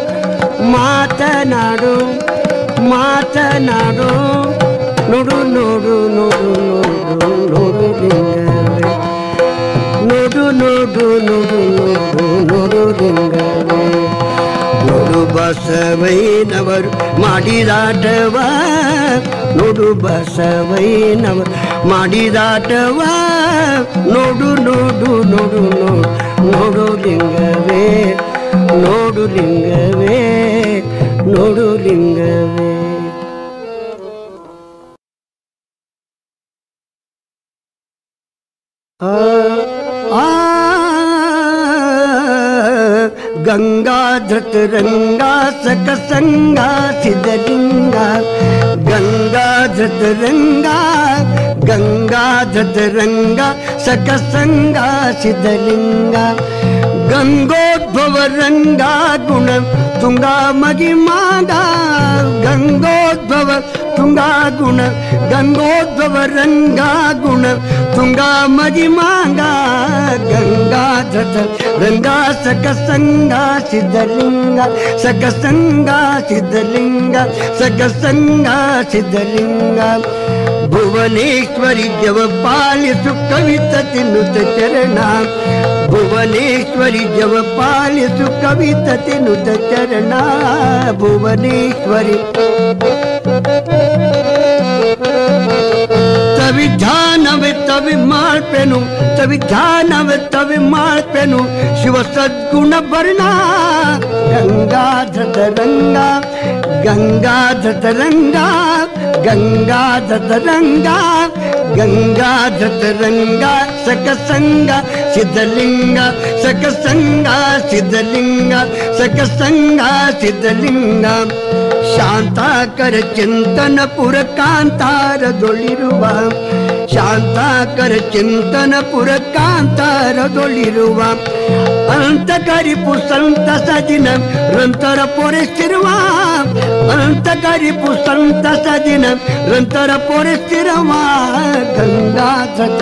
ಮಾತನಾಡು ಮಾತನಾಡು ನೋಡು ನೋಡು ನೋಡು ನೋಡು ನೋಡು ಲಿಂಗವೇ ನೋಡು ನೋಡು ನೋಡು ನೋಡು ನೋಡು ಲಿಂಗವೇ ನೋಡು ಬಸವಯ್ಯನವರು ಮಾಡಿದಾಟವ ನೋಡು ಬಸವಯ್ಯನವರು ಮಾಡಿದಾಟವ ನೋಡು ನೋಡು ನೋಡು ನೋಡು ನೋಡು ಲಿಂಗವೇ ನೋಡು ಲಿಂಗವೇ ನೋಡು ಲಿಂಗವೇ ಆ ಆ ಗಂಗಾಧೃತರಂಗ ಸಕಸಂಗ ಸಿದ್ಧಲಿಂಗ ಗಂಗಾಧೃತರಂಗ ಗಂಗಾಧೃತರಂಗ ಸಕಸಂಗ ಸಿದ್ಧಲಿಂಗ ಗಂಗೋದ್ಭವ ರಂಗ ಗುಣ ತುಂಗ ಮಗಿಮಾಗ ಗಂಗೋದ್ಭವ ತುಂಗ ಗುಣ ಗಂಗೋದ್ಭವ ರಂಗ ಗುಣ ತುಂಗ ಮಗಿಮಾಗ ಗಂಗಾಧೃತ ರಂಗ ಸಕಸಂಗ ಸಿದ್ಧಲಿಂಗ ಸಕಸಂಗ ಸಿದ್ಧಲಿಂಗ ಸಕಸಂಗ ಸಿದ್ಧಲಿಂಗ ಭುವನೇಶ್ವರಿ ಜವ ಪಾಲಿಸು ಕವಿತ ತಿನ್ನುತ್ತ ಚರಣ ಭುವನೇಶ್ವರಿ ಜವ ಪಾಲಿಸು ಕವಿತ ತಿನ್ನುತ್ತ ಚರಣ ಭುವನೇಶ್ವರಿ ತವಿಧಾನವೇ ತವಿ ಮಾಡ್ಪೆನು ತವಿಧಾನವೇ ತವಿ ಮಾಡ್ಪೆನು ಶಿವ ಸದ್ಗುಣ ವರ್ಣ ಗಂಗಾಧೃತ ರಂಗ ಗಂಗಾಧೃತ ರಂಗ ಗಂಗಾಧೃತ ರಂಗ ಗಂಗಾಧೃತ ರಂಗ ಸಕಸಂಗ ಸಿದ್ಧಲಿಂಗ ಸಕಸಂಗ ಸಿದ್ಧಲಿಂಗ ಸಕಸಂಗ ಸಿದ್ಧಲಿಂಗ ಶಾಂತಾಕರ ಚಿಂತನ ಪುರ ಕಾಂತಾರದೊಳಿರುವ ಶಾಂತಾಕರ ಚಿಂತನ ಪುರ ಕಾಂತಾರದೊಳಿರುವ ಅನಂತಕರಿಪು ಸಂತ ಸದಿನ ರಂತರ ಪೊರೆಸಿರುವ ಅನಂತಕರಿಪು ಸಂತ ಸದಿನ ರಂತರ ಪೊರೆಸಿರುವ ಗಂಗಾಧೃತ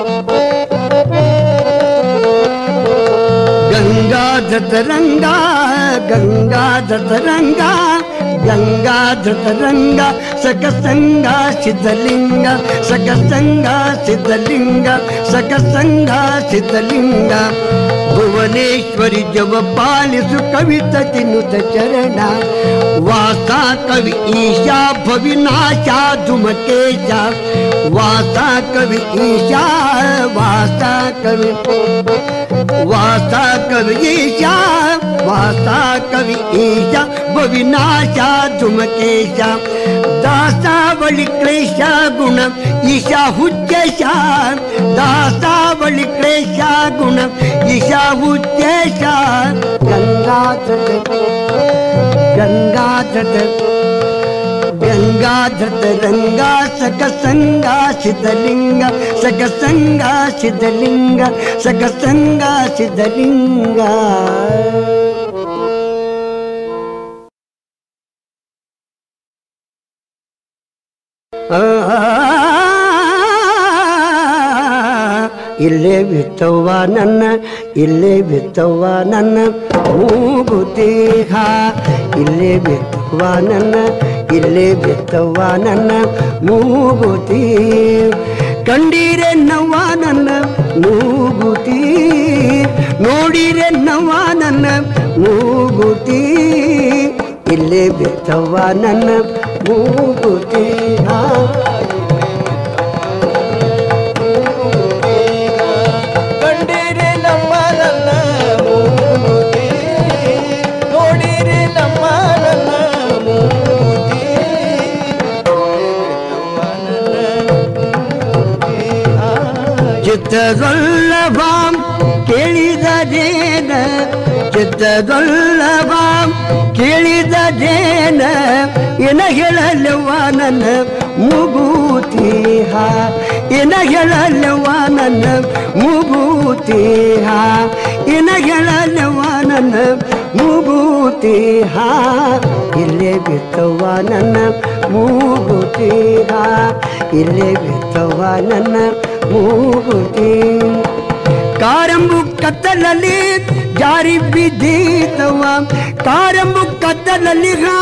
ಗಂಗಾಧೃತ ರಂಗ ಗಂಗಾಧೃತ ರಂಗ ಗಂಗಾಧೃತ ರಂಗ ಸಕಸಂಗ ಸಿದ್ಧಲಿಂಗ ಸಕಸಂಗ ಸಿದ್ಧಲಿಂಗ ಸಕಸಂಗ ಸಿದ್ಧಲಿಂಗ ಭುವನೇಶ್ವರಿ ಜವ ಪಾಲಿಸು ಕವಿತ ತಿನ್ನುತ್ತ ಚರಣ ವಾಸ ಕವಿ ಈಶಾ ಭವಿನಾಶ ಧುಮಕೇಶ ವಾಸ ಕವಿ ಈಶಾ ವಾಸ ಕವಿ ವಾಸ ಕವಿ ಈಶಾ ವಾಸ ಕವಿ ಈಶಾ ಭವಿನಾಶ ಧುಮಕೇಶ ದಾಸಾವಳಿ ಕ್ಲೇಶ ಗುಣ ಈಶಾ ಹುಚ್ಚೇಶ ದಾಸಾವಳಿ ಕ್ಲೇಶ ಗುಣ ಈಶಾ ಹುಚ್ಚೇಶ ಗಂಗಾಧೃತ ಗಂಗಾಧೃತ ಗಂಗಾಧೃತರಂಗ ಸಕಸಂಗ ಸಿದ್ಧಲಿಂಗ ಸಕಸಂಗ ಸಿದ್ಧಲಿಂಗ ಸಕಸಂಗ ಸಿದ್ಧಲಿಂಗ. ಇಲ್ಲೇ ಬಿತ್ತವ್ವ ನನ್ನ ಇಲ್ಲೇ ಬಿತ್ತವ್ವ ನನ್ನ ಮೂಗುತಿ ಹಾ ಇಲ್ಲೇ ಬಿತ್ತವ್ವ ನನ್ನ ಇಲ್ಲೇ ಬಿತ್ತವ್ವ ನನ್ನ ಮೂಗುತಿ. ಕಂಡೀರೆ ನವ್ವ ನನ್ನ ಮೂಗುತಿ ನೋಡಿರೆ ನವ್ವ ನನ್ನ ಮೂಗುತಿ ಇಲ್ಲೇ ಬಿತ್ತವ್ವ ನನ್ನ ಮೂಗುತಿ ಹಾ. ಕಂಡೀರೆ ನಮ್ಮ ನನ್ನ ಮೂಗುತಿ ನೋಡಿರೆ ನಮ್ಮ ನನ್ನ ಮೂಗುತಿ ಚಿತ್ತದೊಲ್ಲಭಾಂ ಕೇಳಿದರೇನ ಚಿತ್ತದೊಲ್ಲಭಾಂ ಕೇಳಿದರೇನ ಏನ ಹೇಳಲ್ಲವ್ವ ನನ್ನ ಮೂಗುತಿ ಹಾ ಏನ ಹೇಳಲ್ಲವ್ವ ನನ್ನ ಮೂಗುತಿ ಹಾ ಏನ ಹೇಳಲ್ಲವ್ವ ನನ್ನ ಮೂಗುತಿ ಹಾ ಇಲ್ಲೇ ಬಿತ್ತವ್ವ ನನ್ನ ಮೂಗುತಿ ಹಾ ಇಲ್ಲೇ ಬಿತ್ತವ್ವ ನನ್ನ ಮೂಗುತಿ. ಕಾರಂಬು ಕತ್ತಲಲ್ಲಿ ಜಾರಿ ಬಿದ್ದೀತವ್ವ ಕಾರಂಬು ಕತ್ತಲಲ್ಲಿ ಹಾ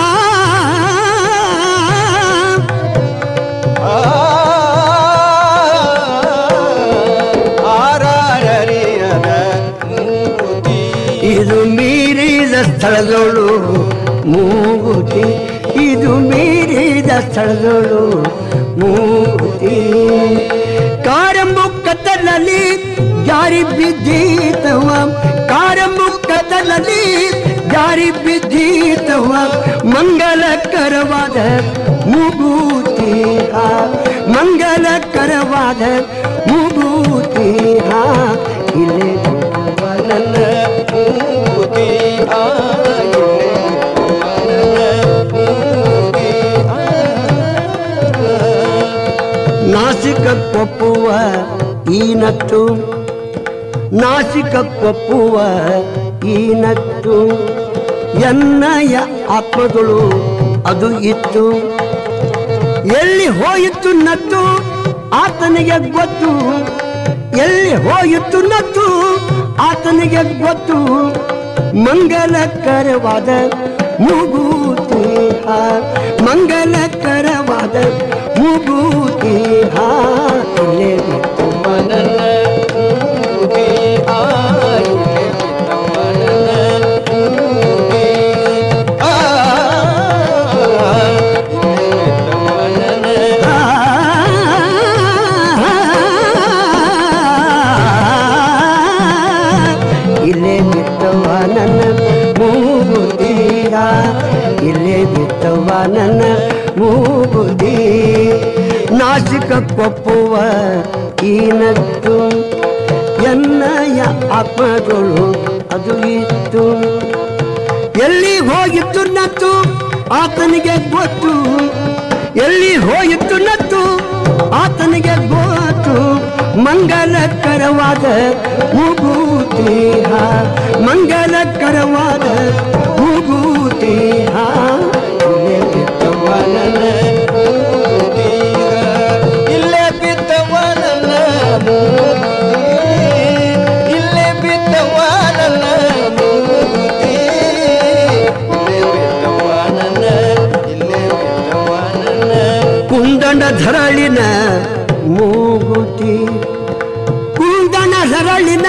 ಆರಾರರಿಯದ ಮೂಗುತಿ ಇದು ಮೀರಿದ ಸ್ಥಳದಳು ಮೂಗುತಿ ಇದು ಮೀರಿದ ಸ್ಥಳದಳು ಮೂಗುತಿ. ಕಾರಂಬು ಕತ್ತಲಲ್ಲಿ ಜಾರಿ ಬಿದ್ದೀತವ್ವ ಕಾರಂಬು ಕತ್ತಲಲ್ಲಿ ಜಾರಿ ಬಿದ್ದೀತವ್ವ ಮಂಗಲಕರವಾದ ಮೂಗುತಿ ಹಾ ಮಂಗಲಕರವಾದ ಮೂಗುತಿ ಹಾ ಇಲ್ಲೇ ಬಿತ್ತವ್ವ ನನ್ನ ಮೂಗುತಿ ಆ ನಾಸಿಕ ಕೊಪ್ಪುವ ಈನತ್ತು ನಾಸಿಕ ಕೊಪ್ಪುವ ಈನತ್ತು ಎನ್ನಯ ಆತ್ಮಗಳು ಅದು ಇತ್ತು ಎಲ್ಲಿ ಹೋಯಿತು ನತ್ತು ಆತನಿಗೆ ಗೊತ್ತು ಎಲ್ಲಿ ಹೋಯಿತು ನತ್ತು ಆತನಿಗೆ ಗೊತ್ತು ಮಂಗಲಕರವಾದ ಮೂಗುತಿ ಹಾ ಮಂಗಲಕರವಾದ ಮೂಗುತಿ ಹಾ ಇಲ್ಲೇ ಬಿತ್ತವ್ವ ನನ್ನ ಮೂಗುತಿ ಆ ಇಲ್ಲೇ ಬಿತ್ತವ್ವ ನನ್ನ ಮೂಗುತಿ ಆ ಇಲ್ಲೇ ಬಿತ್ತವ್ವ ನನ್ನ ಮೂಗುತಿ ಹಾ ಇಲ್ಲೇ ಬಿತ್ತವ್ವ ನನ್ನ ಮೂಗುತಿ. ನಾಸಿಕ ಕೊಪ್ಪುವ ಈನತ್ತು ಎನ್ನಯ ಆತ್ಮಗಳು ಅದು ಇತ್ತು ಎಲ್ಲಿ ಹೋಗಿತ್ತು ನತ್ತು ಆತನಿಗೆ ಗೊತ್ತು ಎಲ್ಲಿ ಹೋಯಿತು ನತ್ತು ಆತನಿಗೆ ಗೊತ್ತು ಮಂಗಲಕರವಾದ ಮೂಗುತಿ ಹಾ ಮಂಗಲಕರವಾದ ಮೂಗುತಿ ಹಾ ಇಲ್ಲೇ ಬಿತ್ತವ್ವ ನನ್ನ ಮೂಗುತಿ ಇಲ್ಲೇ ಬಿತ್ತವ್ವ ನನ್ನ ಮೂಗುತಿ ಇಲ್ಲೇ ಬಿತ್ತವ್ವ ನನ್ನ ಮೂಗುತಿ ಇಲ್ಲೇ ಬಿತ್ತವ್ವ ನನ್ನ ಇಲ್ಲೇ ಬಿತ್ತವ್ವ ನನ್ನ ಕುಂದಣ ಧರಳಿನ ಮೂಗುತಿ ಕುಂದಣ ಧರಳಿನ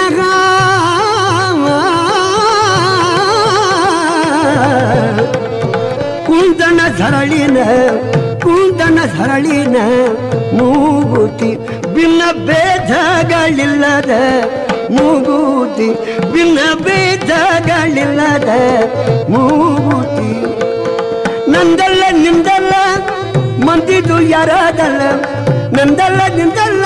ಕುಂದಣ ಧರಳಿನ ಕುಂದಣ ಧರಳಿನ ಮೂಗುತಿ ಭಿನ್ನ ಭೇದಗಳಿಲ್ಲದ ಮೂಗುತಿ ಭಿನ್ನ ಭೇದಗಳಿಲ್ಲದ ಮೂಗುತಿ ನಂದಲ್ಲ ನಿಂದಲ್ಲ ಮಂದಿದು ಯಾರಾದಲ್ಲ ನಂದಲ್ಲ ನಿಂದಲ್ಲ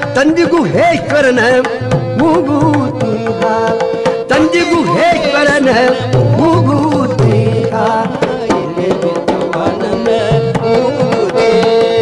ತಂದಿಗುಹೇಶ್ವರನ ಮೂಗುತಿಹ ತಂದಿಗುಹೇಶ್ವರನ ಮೂಗುತಿಹ ಇಲ್ಲಿ ಬಿತ್ತುವ ನನ್ನ ಮೂಗುತಿ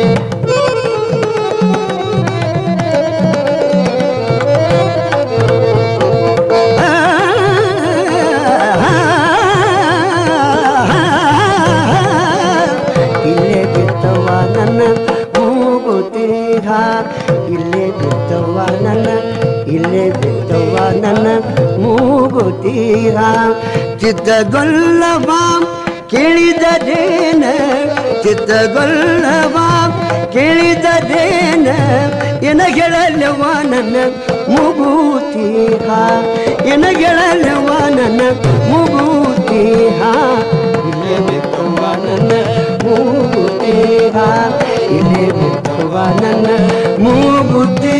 ಇಲ್ಲೇ ಬಿತ್ತವ ನನ್ನ ಮೂಗುತಿಹ ಇಲ್ಲೇ ಬಿತ್ತವ ನನ್ನ ಇಲ್ಲೇ ಬಿತ್ತವ ನನ್ನ ಮೂಗುತಿಹ ಚಿತ್ತಗೊಲ್ಲವ ಕೇಳಿದರೇನ ಚಿತ್ತಗೊಲ್ಲವ ಕೇಳಿದರೇನ ಎನಗೆಳಲವ ನನ್ನ ಮೂಗುತಿಹ ಎನಗೆಳಲವ ನನ್ನ ಮೂಗುತಿಹ ಇಲ್ಲೇ ಬಿತ್ತವ ನನ್ನ ಮೂಗುತಿಹ ಇಲ್ಲೇ ಬಿತ್ತವ ನನ್ನ ಮೂಗುತಿ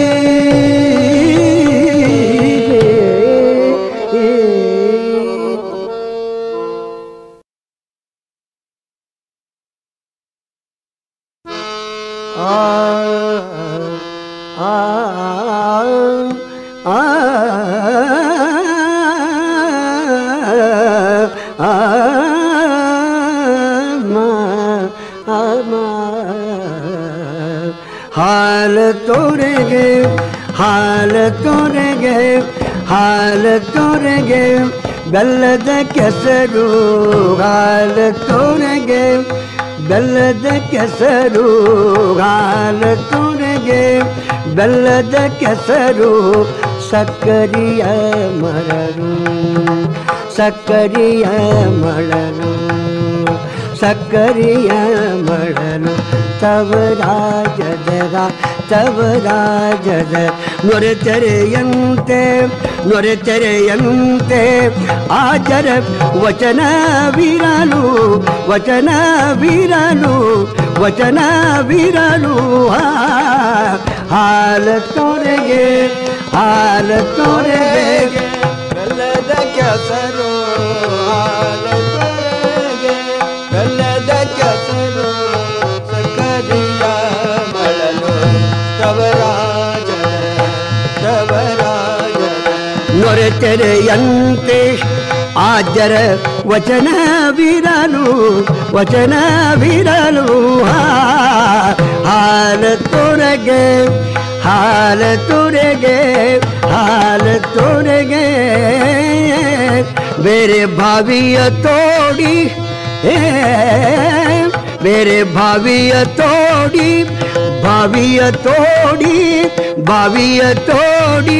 ಆ ಆ ಆ ಹಾಲ ತೋರೆಗೆ ಹಾಲ ತೋರೆಗೆ ಹಾಲ ತೋರೆಗೆ ಬೆಲ್ಲದ ಕೆಸರು ಹಾಲ ತೋರೆಗೆ ಬೆಲ್ಲದ ಕೆಸರು ಹಾಲ ತೋರೆಗೆ ಬೆಲ್ಲದ ಕೆಸರು ಸಕ್ಕರಿಯ ಮರಳು ಸಕ್ಕರಿಯ ಮರಳು ಸಕ್ಕರಿಯ ಮರಳು ತವರಾಜದ ತವರಾಜದ ನೊರೆತೆರೆಯಂತೆ ನೊರೆತೆರೆಯಂತೆ ಆಚರ ವಚನ ವಿರಲು ವಚನ ವಿರಲು ವಚನ ವಿರಲು ಹಾಲ ತೋರೆಗೆ ಹಾಲ ತೋರೆಗೆ ಬೆಲ್ಲದ ಕೆಸರು ಹಾಲ ತೋರೆಗೆ ಬೆಲ್ಲದ ಕೆಸರು ಸಕ್ಕರಿಯ ಮಳಲು ತವರಾಜನ ತವರಾಜನ ನೊರೆತೆರೆಯಂತೆ ಆಜರ ವಚನ ವಿರಲು ವಚನ ವಿರಲು ಹಾಲ ತೋರೆಗೆ ಹಾಲ ತೋರೆಗೆ ಹಾಲ ತೋರೆಗೆ ಬೇರೆ ಭಾವಿಯ ತೋಡಿ ಬೇರೆ ಭಾವಿಯ ತೋಡಿ ಭಾವಿಯ ತೋಡಿ ಭಾವಿಯ ತೋಡಿ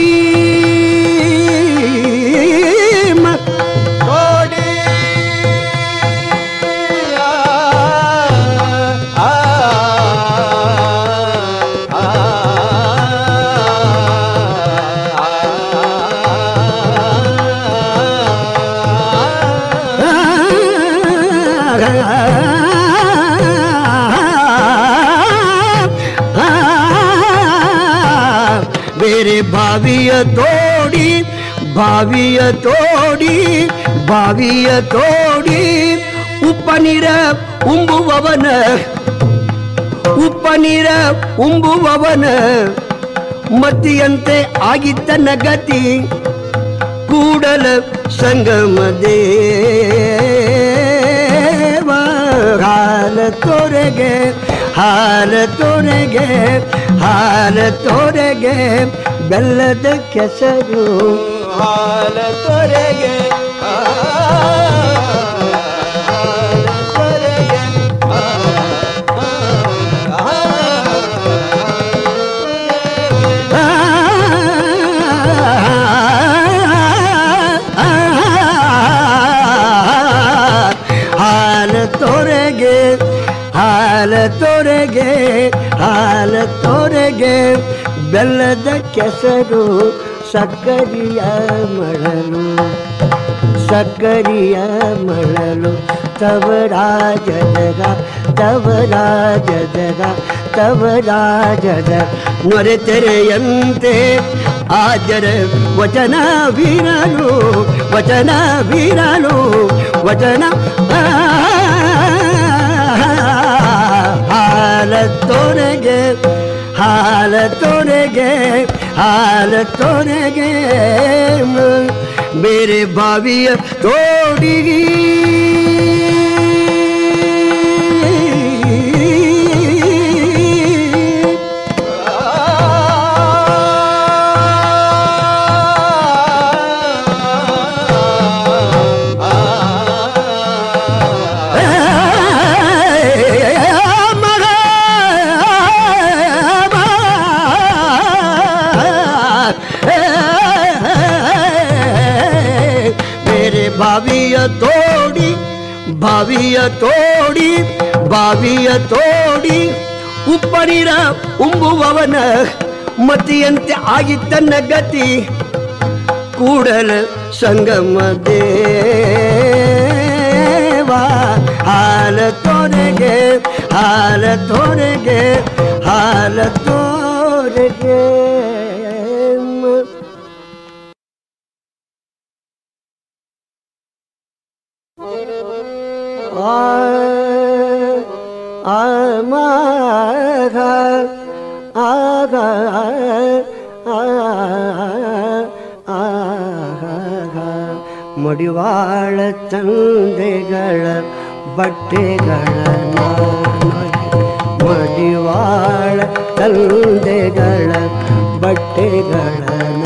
ತೋಡಿ ಆ ಬೇರೆ ಭಾವಿಯ ತೋಡಿ ಭಾವಿಯ ತೋಡಿ ಭಾವಿಯ ತೋಡಿ ಉಪ್ಪನೀರ ಉಂಬುವವನ ಉಪ್ಪನೀರ ಉಂಬುವವನ ಮತಿಯಂತೆ ಆಗಿದ್ದನ ಗತಿ ಕೂಡಲ ಸಂಗಮ ದೇವ ಹಾಲ ತೋರೆಗೆ ಹಾಲ ತೋರೆಗೆ ಹಾಲ ತೋರೆಗೆ ಬೆಲ್ಲದ ಕೆಸರು ಹಾಲ ತೋರೆಗೆ ಹಾಲ ತೋರೆಗೆ ಹಾಲ ತೋರೆಗೆ ಹಾಲ ತೋರೆಗೆ ಹಾಲ ತೋರೆಗೆ ಬೆಲ್ಲದ ಕೆಸರು ಸಕ್ಕರಿಯ ಮಳಲು ಸಕ್ಕರಿಯ ಮಳಲು ತವರಾಜದ ತವರಾಜದ ತವರಾಜದ ನೊರೆತೆರೆಯಂತೆ ಆಜರ ವಚನ ವಿರಲು ವಚನ ವಿರಲು ವಚನ ಹಾಲ ತೋರೆಗೆ ಹಾಲ ತೊರೆಗೆ ಹಾಲ ತೊರೆಗೆ ಬೇರೆ ಬಾವಿಯ ತೋಡಿಗಿ ಬಾವಿಯ ತೋಡಿ ಬಾವಿಯ ತೋಡಿ ಬಾವಿಯ ತೋಡಿ ಉಪ್ಪನೀರ ಉಂಬುವವನ ಮತಿಯಂತೆ ಆಗಿತ್ತನ್ನ ಗತಿ ಕೂಡಲ ಸಂಗಮ ದೇವ ಹಾಲ ತೋರೆಗೆ ಹಾಲ ತೋರೆಗೆ ಹಾಲ ತೋರೆಗೆ ಮಡಿವಾಳ ತಂದೆಗಳ ಬಟ್ಟೆಗಳ ಮಡಿವಾಳ ತಂದೆಗಳ ಬಟ್ಟೆಗಳ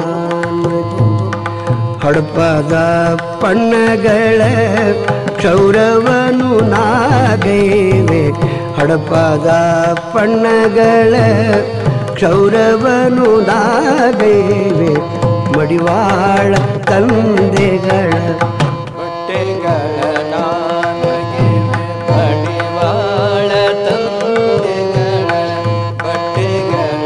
ಹಡಪದ ಪಣ್ಣಗಳ ಕ್ಷೌರವನು ನಾಗೈವೆ ಹಡಪದ ಪಣ್ಣಗಳ ಕ್ಷೌರವನು ನಾಗೈವೆ ಮಡಿವಾಳ ತಂದೆಗಳ ಬಟ್ಟೆಗಳ ನಾನಗಿವೆ ಮಡಿವಾಳ ತಂದೆಗಳ ಬಟ್ಟೆಗಳ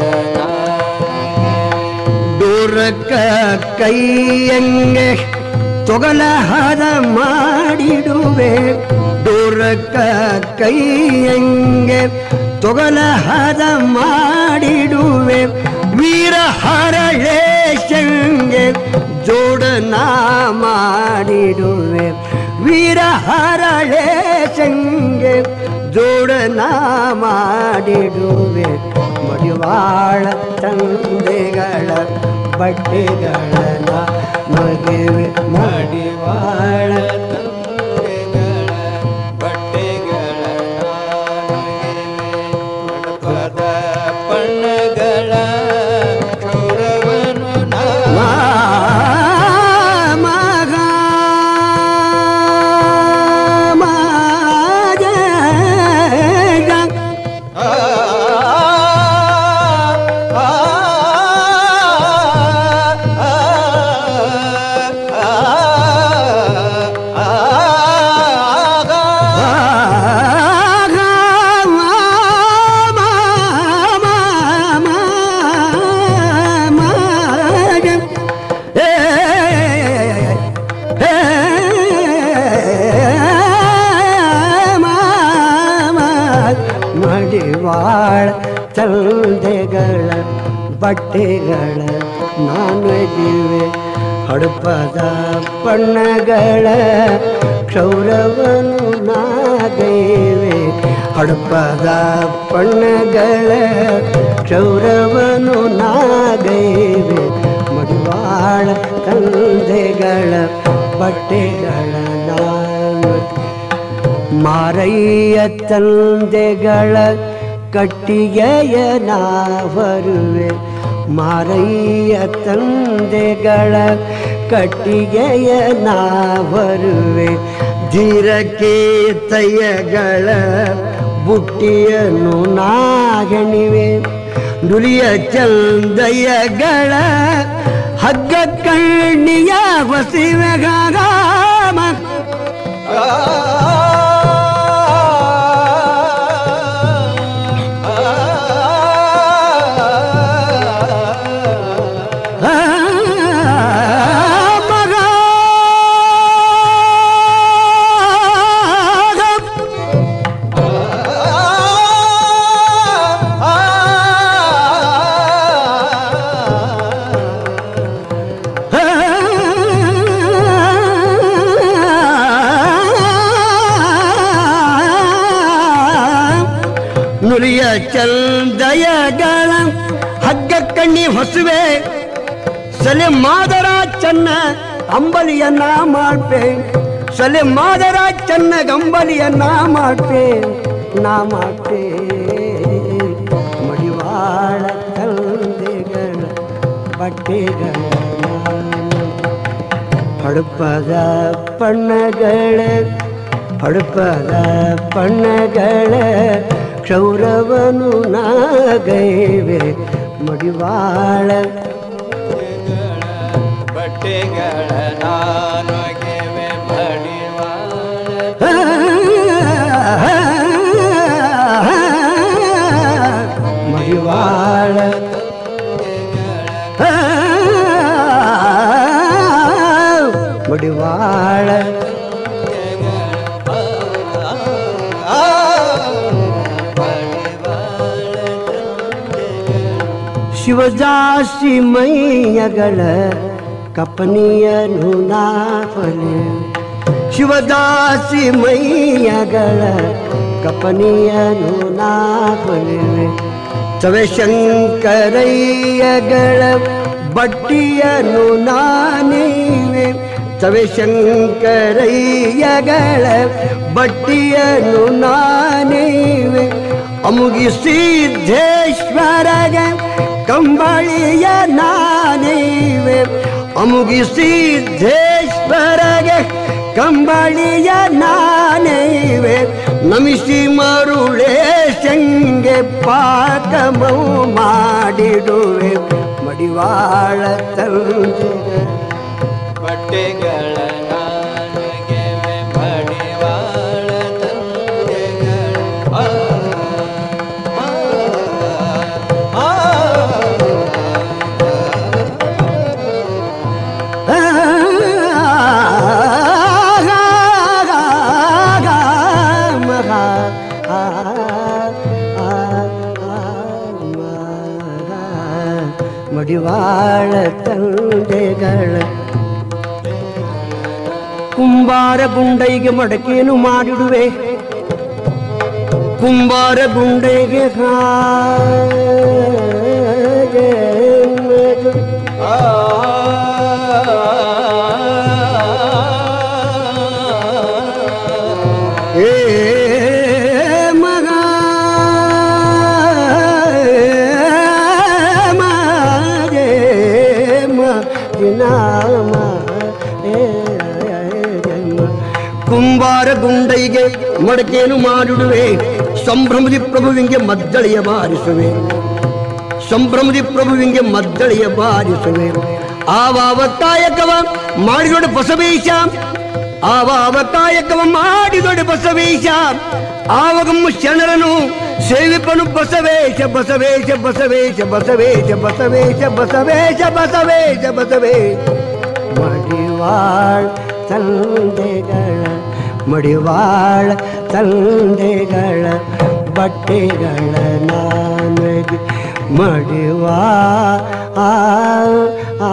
ಡೋರಕ್ಕ ಕೈಯಂಗೆ ತೊಗಲ ಹದ ಮಾಡಿಡುವೆ ಡೋರಕ್ಕ ಕೈಯಂಗೆ ತೊಗಲ ಹದ ಮಾಡಿಡುವೆ ವೀರ ಹರಳೇಶಂಗೆ ಜೋಡನ ಮಾಡಿಡುವೆ ವೀರ ಹರಳೇಶಂಗೆ ಜೋಡನ ಮಾಡಿಡುವೆ ಮಡಿವಾಳ ತಂದೆಗಳ ಬಟ್ಟೆಗಳ ಮಗಿವೆ ಮಡಿವಾಳ ತಂದೆಗಳ ಬಟ್ಟೆಗಳ ಹಡಪದ ಪಣ್ಣಗಳ ಕ್ಷೌರವನು ಮಗ ಮಡಿವಾಳ ತಂದೆಗಳ ಬಟ್ಟೆಗಳ ನಾನಗಿವೆ ಹಡಪದ ಪಣ್ಣಗಳ ಕ್ಷೌರವನು ನಾಗೈವೆ ಹಡಪದ ಪಣ್ಣಗಳ ಕ್ಷೌರವನು ನಾಗೈವೆ ಮಡಿವಾಳ ತಂದೆಗಳ ಬಟ್ಟೆಗಳ ನಾನು ಮಾರಯ್ಯ ತಂದೆಗಳ ಕಟ್ಟಿಗೆಯ ನಾವರುವೆ ಮಾರಯ್ಯ ತಂದೆಗಳ ಕಟ್ಟಿಗೆಯ ನಾವರುವೆ ಧೀರಕ್ಕೆ ತಯ್ಯಗಳ ಬುಟ್ಟಿಯನ್ನು ನಾಗಣಿವೆ ನುಲಿಯ ಚಂದಯ್ಯಗಳ ಹಗ್ಗ ಕಣ್ಣಿಯ ಹೊಸಿವೆಗಾಗ ಹುಲಿಯ ಚಂದಯಗಳ ಹಗ್ಗ ಕಣ್ಣಿ ಹೊಸುವೆ ಸಲೆ ಮಾದರ ಚೆನ್ನ ಅಂಬಲಿಯನ್ನ ಮಾಡ್ಪೆ ಸಲೆ ಮಾದರ ಚೆನ್ನ ಗಂಬಲಿಯನ್ನ ಮಾಡ್ಪೆ ನಾ ಮಾಡ್ಪೆ ಮಡಿವಾಳ ತಂದೆಗಳ ಬಟ್ಟೆಗಳ ಹಡುಪದ ಪಣ್ಣಗಳ ಹಡುಪದ ಪಣ್ಣಗಳ ಕ್ಷೌರವನು ನಾಗೈವೆ ಮಡಿವಾಳ ಬಟ್ಟೆಗಳ ನಾನೊಗೆವೆ ಮಡಿವಾಳ ಮಡಿವಾಳ ಮಡಿವಾಳ ಶಿವದಾಸಿ ಮೈಯಗಳ ಕಪನಿಯನು ನಾಫಲೆ ಶಿವದಾಸಿ ಮೈಯಗಳ ಕಪನಿಯನು ನಾಫಲೆ ತವೆಶಂಕರಯ್ಯಗಳ ಬಟ್ಟಿಯನು ನಾನೀವೆ ತವೆಶಂಕರಯ್ಯಗಳ ಬಟ್ಟಿಯನು ನಾನೀವೆ ಅಮುಗಿ ಸಿದ್ದೇಶ್ವರಗ ಕಂಬಳಿಯ ನಾನೀವೆ ಅಮುಗಿ ಸಿದ್ದೇಶ್ವರಗೆ ಕಂಬಳಿಯ ನಾನೀವೆ ನಮಿಸಿ ಮರುಳೇ ಶಂಗೆ ಪಾಕಮೌ ಮಾಡಿಡುವೆ ಮಡಿವಾಳ ತಂದೆ ಬಟ್ಟೆಗಳ ನಾನೊಗೆವೆ ಮಡಿವಾಳ ತಂದೆಗಳ ಮಡಿವಾಳ ತಂದೆಗಳ ಕುಂಬಾರ ಗುಂಡೈಗೆ ಮಡಕೇನು ಮಾಡಿಡುವೆ ಕುಂಬಾರ ಗುಂಡೈಗೆ ಹಾಗೆ ಏ ಮಗ ಮಾಗೆ ಮದಿನಾಮ ಕುಂಬಾರ ಗುಂಡೈಗೆ ಮಡಕೇನು ಮಾಡಿಡುವೆ ಸಂಭ್ರಮದಿ ಪ್ರಭುವಿಂಗೆ ಮದ್ದಳೆಯ ಬಾರಿಸುವೆ ಸಂಭ್ರಮದಿ ಪ್ರಭುವಿಂಗೆ ಮದ್ದಳೆಯ ಬಾರಿಸುವೆ ಆವಾವ ಕಾಯಕವ ಮಾಡಿದೊಡೆ ಬಸವೇಶ ಆವಾವ ಕಾಯಕವ ಮಾಡಿದೊಡೆ ಬಸವೇಶ ಆವಗಮ್ಮ ಶರಣರನು ಸೇವಿಪನು ಬಸವೇಶ ಬಸವೇಶ ಬಸವೇಶ ಬಸವೇಶ ಬಸವೇಶ ಬಸವೇಶ ಬಸವೇಶ ಬಸವೇಶ ಮಡಿವಾಳ ತಂದೆಗಳ ಮಡಿವಾಳ ತಂದೆಗಳ ಬಟ್ಟೆಗಳ ನಾನಗೆ ಮಡಿವಾ ಆ ಆ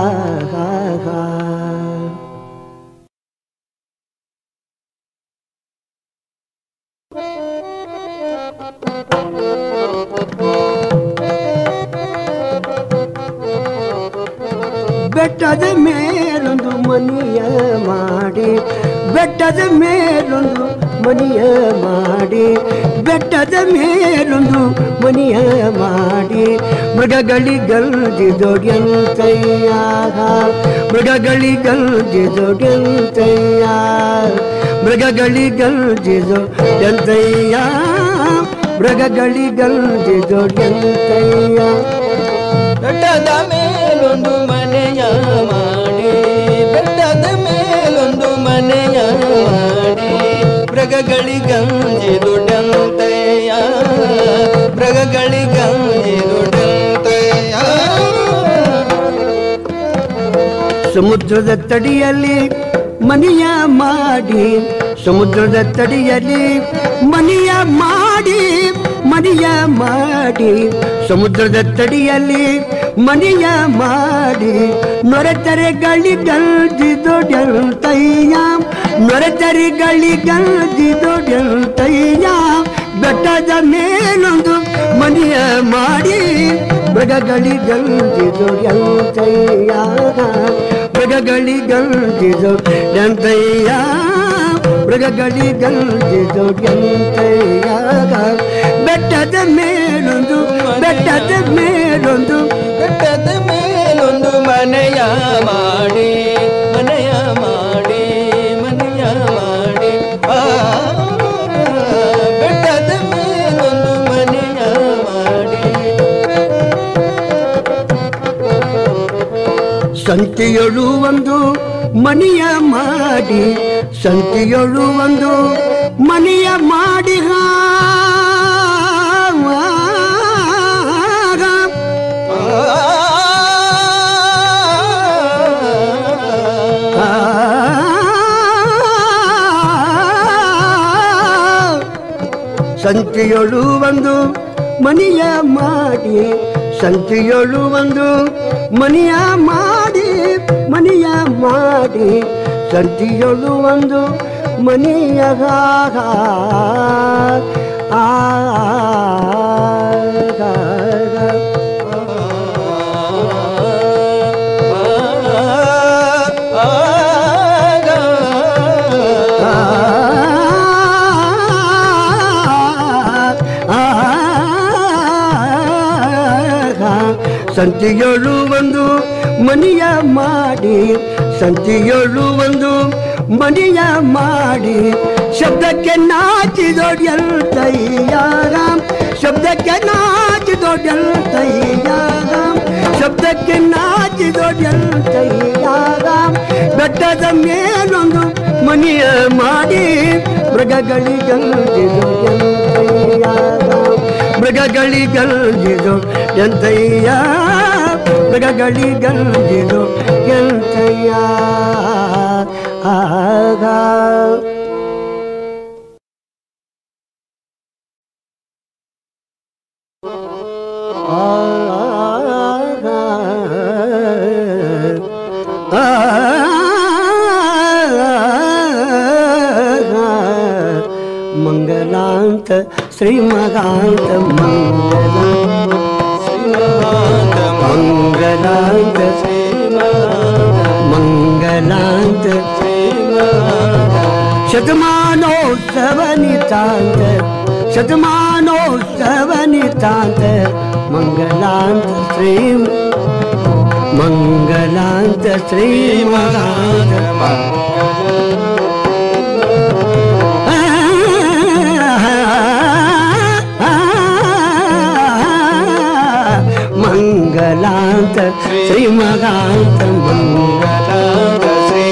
ಬೆಟ್ಟದ ಮೇಲೊಂದು ಮನೆಯ ಮಾಡಿ ಬೆಟ್ಟದ ಮೇಲೊಂದು ಮನೆಯ ಮಾಡಿ ಬೆಟ್ಟದ ಮೇಲೊಂದು ಮನೆಯ ಮಾಡಿ ಮೃಗಗಳಿಗಲ್ಜಿದೊಡೆಂತಯ್ಯ ಮೃಗಗಳಿಗಲ್ಜಿದೊಡೆಂತಯ್ಯ ಮೃಗಗಳಿಗಲ್ಜಿದೊಡೆಂತಯ್ಯ ಮೃಗಗಳಿಗಲ್ಜಿದೊಡೆಂತಯ್ಯ ಬೆಟ್ಟದ ಮೇಲೊಂದು ಮನೆಯ ಮಾಡಿ ಬೆಟ್ಟದ ಮೇಲೊಂದು ಮನೆಯ ಮಾಡಿ ಮೃಗಗಳಿಗಂಜಿ ದೊಡ್ಡಂತೆಯ ಮೃಗಗಳಿಗಂಜಿ ದೊಡ್ಡಂತೆಯ ಸಮುದ್ರದ ತಡಿಯಲ್ಲಿ ಮನೆಯ ಮಾಡಿ ಸಮುದ್ರದ ತಡಿಯಲ್ಲಿ ಮನೆಯ ಮಾಡಿ ಮನೆಯ ಮಾಡಿ ಸಮುದ್ರದ ತಡಿಯಲ್ಲಿ ಮನೆಯ ಮಾಡಿ ನೊರೆತರೆ ಗಳಿಗಲ್ಜಿ ದೊಡ್ಡಂತಯ್ಯ ನೊರೆತರೆ ಗಳಿಗಲ್ಜಿ ದೊಡ್ಡಂತಯ್ಯ ಬೆಟ್ಟದ ಮೇಲೊಂದು ಮನೆಯ ಮಾಡಿ ಮೃಗಗಳಿಗಂತಿದು ಎಂತಯ್ಯ ಮೃಗಗಳಿಗಂತಿದು ಎಂತಯ್ಯ ಮೃಗಗಳಿಗಂತಿದು ಎಂತಯ್ಯ ಬೆಟ್ಟದ ಮೇಲೊಂದು ಬೆಟ್ಟದ ಮೇಲೊಂದು ಬೆಟ್ಟದ ಮೇಲೊಂದು ಮನೆಯ ಮಾಡಿ ಮನೆಯ ಮಾಡಿ ಮನೆಯ ಮಾಡಿ ಆ ಬೆಟ್ಟದ ಮೇಲೊಂದು ಮನೆಯ ಮಾಡಿ ಸಂತೆಯೊಳು ಒಂದು ಮನೆಯ ಮಾಡಿ ಸಂತೆಯೊಳು ಒಂದು ಮನೆಯ ಮಾಡಿ ಸಂತೆಯೊಳು ಒಂದು ಮನೆಯ ಮಾಡಿ ಸಂತೆಯೊಳು ಒಂದು ಮನೆಯ ಮಾಡಿ ಮನೆಯ ಮಾಡಿ ಸಂತೆಯೊಳು ಒಂದು ಮನೆಯ ಆ ಸಂತೆಯೊಳು ಒಂದು ಮನೆಯ ಮಾಡಿ ಸಂತೆಯೊಳು ಒಂದು ಮನೆಯ ಮಾಡಿ ಶಬ್ದಕ್ಕೆ ನಾಚಿದೊಡ್ಯಲ್ತಯ್ಯಾಗ ಶಬ್ದಕ್ಕೆ ನಾಚಿದೊಡ್ಯಲ್ತಯ್ಯಾಗ ಶಬ್ದಕ್ಕೆ ನಾಚಿದೊಡ್ಯಲ್ತಯ್ಯಾಗ ಬೆಟ್ಟದ ಮೇಲೊಂದು ಮನೆಯ ಮಾಡಿ ಮೃಗಗಳಿಗಂತಿದೊಡ್ಯಲ್ತಯ್ಯಾಗ ಮೃಗಗಳಿಗಂತಿದು ಎಂತಯ್ಯ ಮೃಗಗಳಿಗಂತಿದು ಎಂತಯ್ಯ ಆಗ ಮಂಗಲಾಂತ ಶ್ರೀಮಗಾಂತ ಮಂಗಲ ಮಂಗಲಾಂತ ಮಂಗಲಾಂತ ಶತಮಾನೋತ್ಸವ ನಿತಾಂತ ಶತಮಾನೋತ್ಸವ ನಿತಾಂತ ಮಂಗಲಾಂತ ಶ್ರೀ ಮಂಗಲಾಂತ ಶ್ರೀಮಗಾಂತ ಮಂಗಲಾಂತ ಶ್ರೀಮಗಾಂತ ಮಂಗಲಾಂತ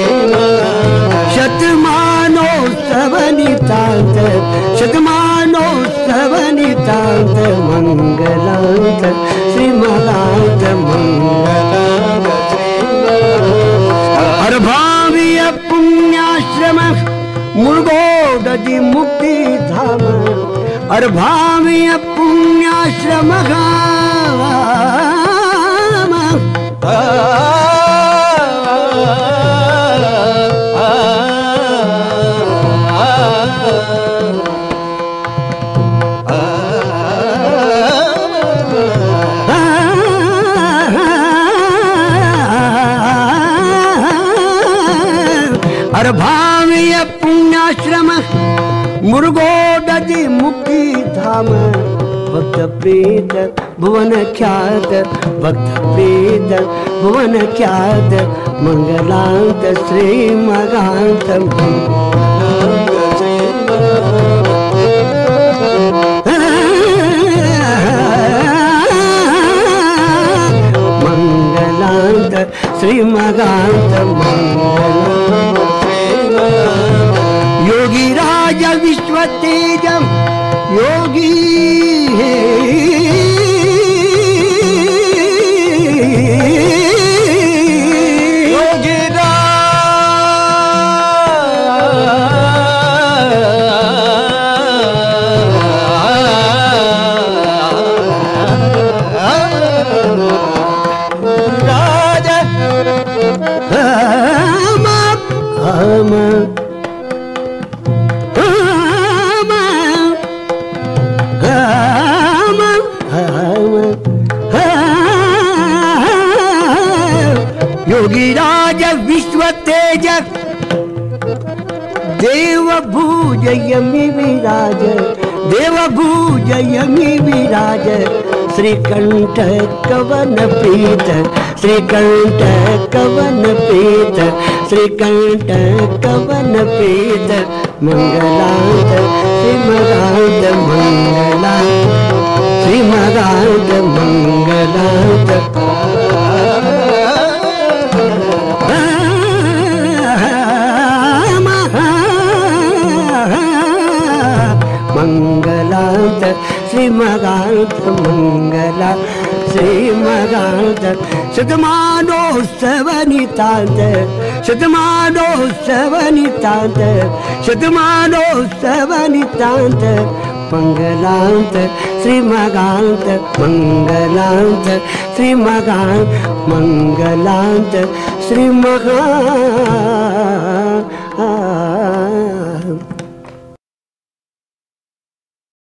ಶತಮಾನೋತ್ಸವ ನಿತಾಂತ ಶತಮಾನೋತ್ಸವ ನಿತಾಂತ ಮಂಗಲಾಂತ ಶ್ರೀಮಗಾಂತ ಮಂಗಲಾಂತ ಅರ್ಭಾವಿಯ ಪುಣ್ಯಾಶ್ರಮ ಮುಳುಗೋಡದಿ ಮುಕ್ತಿಧಾಮ ಅರ್ಭಾವಿಯ ಪುಣ್ಯಾಶ್ರಮ ಅರ್ಭಾವಿಯ ಪುಣ್ಯಾಶ್ರಮ ಮುರುಗೋಡದಿ ಮುಕ್ತಿಧಾಮ ಭಕ್ತ ಪ್ರೀತ ಭುವನ ಖ್ಯಾತ ಭಕ್ತ ಪ್ರೀತ ಭುವನ ಖ್ಯಾತ ಮಂಗಲಾಂತ ಶ್ರೀಮಗಾಂತ ಮಂಗಲಾಂತ ಶ್ರೀಮಗಾಂತ ಮಂಗಲಾಂತ योगी राजा विश्व तेज योगी योगी राजा देवभूजयमि विराज देवभूजयमि विराज श्रीकंठ कवन प्रीत श्रीकंठ कवन प्रीत श्रीकंठ कवन प्रीत मंगलांत श्रीमदांत मंगला श्रीमदांत मंगलांत मंगलांत श्रीमदांत मंगला श्रीमदांत शतमानोत्सव नितांत शतमानोत्सव नितांत शतमानोत्सव नितांत मंगलांत श्रीमदांत मंगलांत श्रीमदांत मंगलांत श्रीमदांत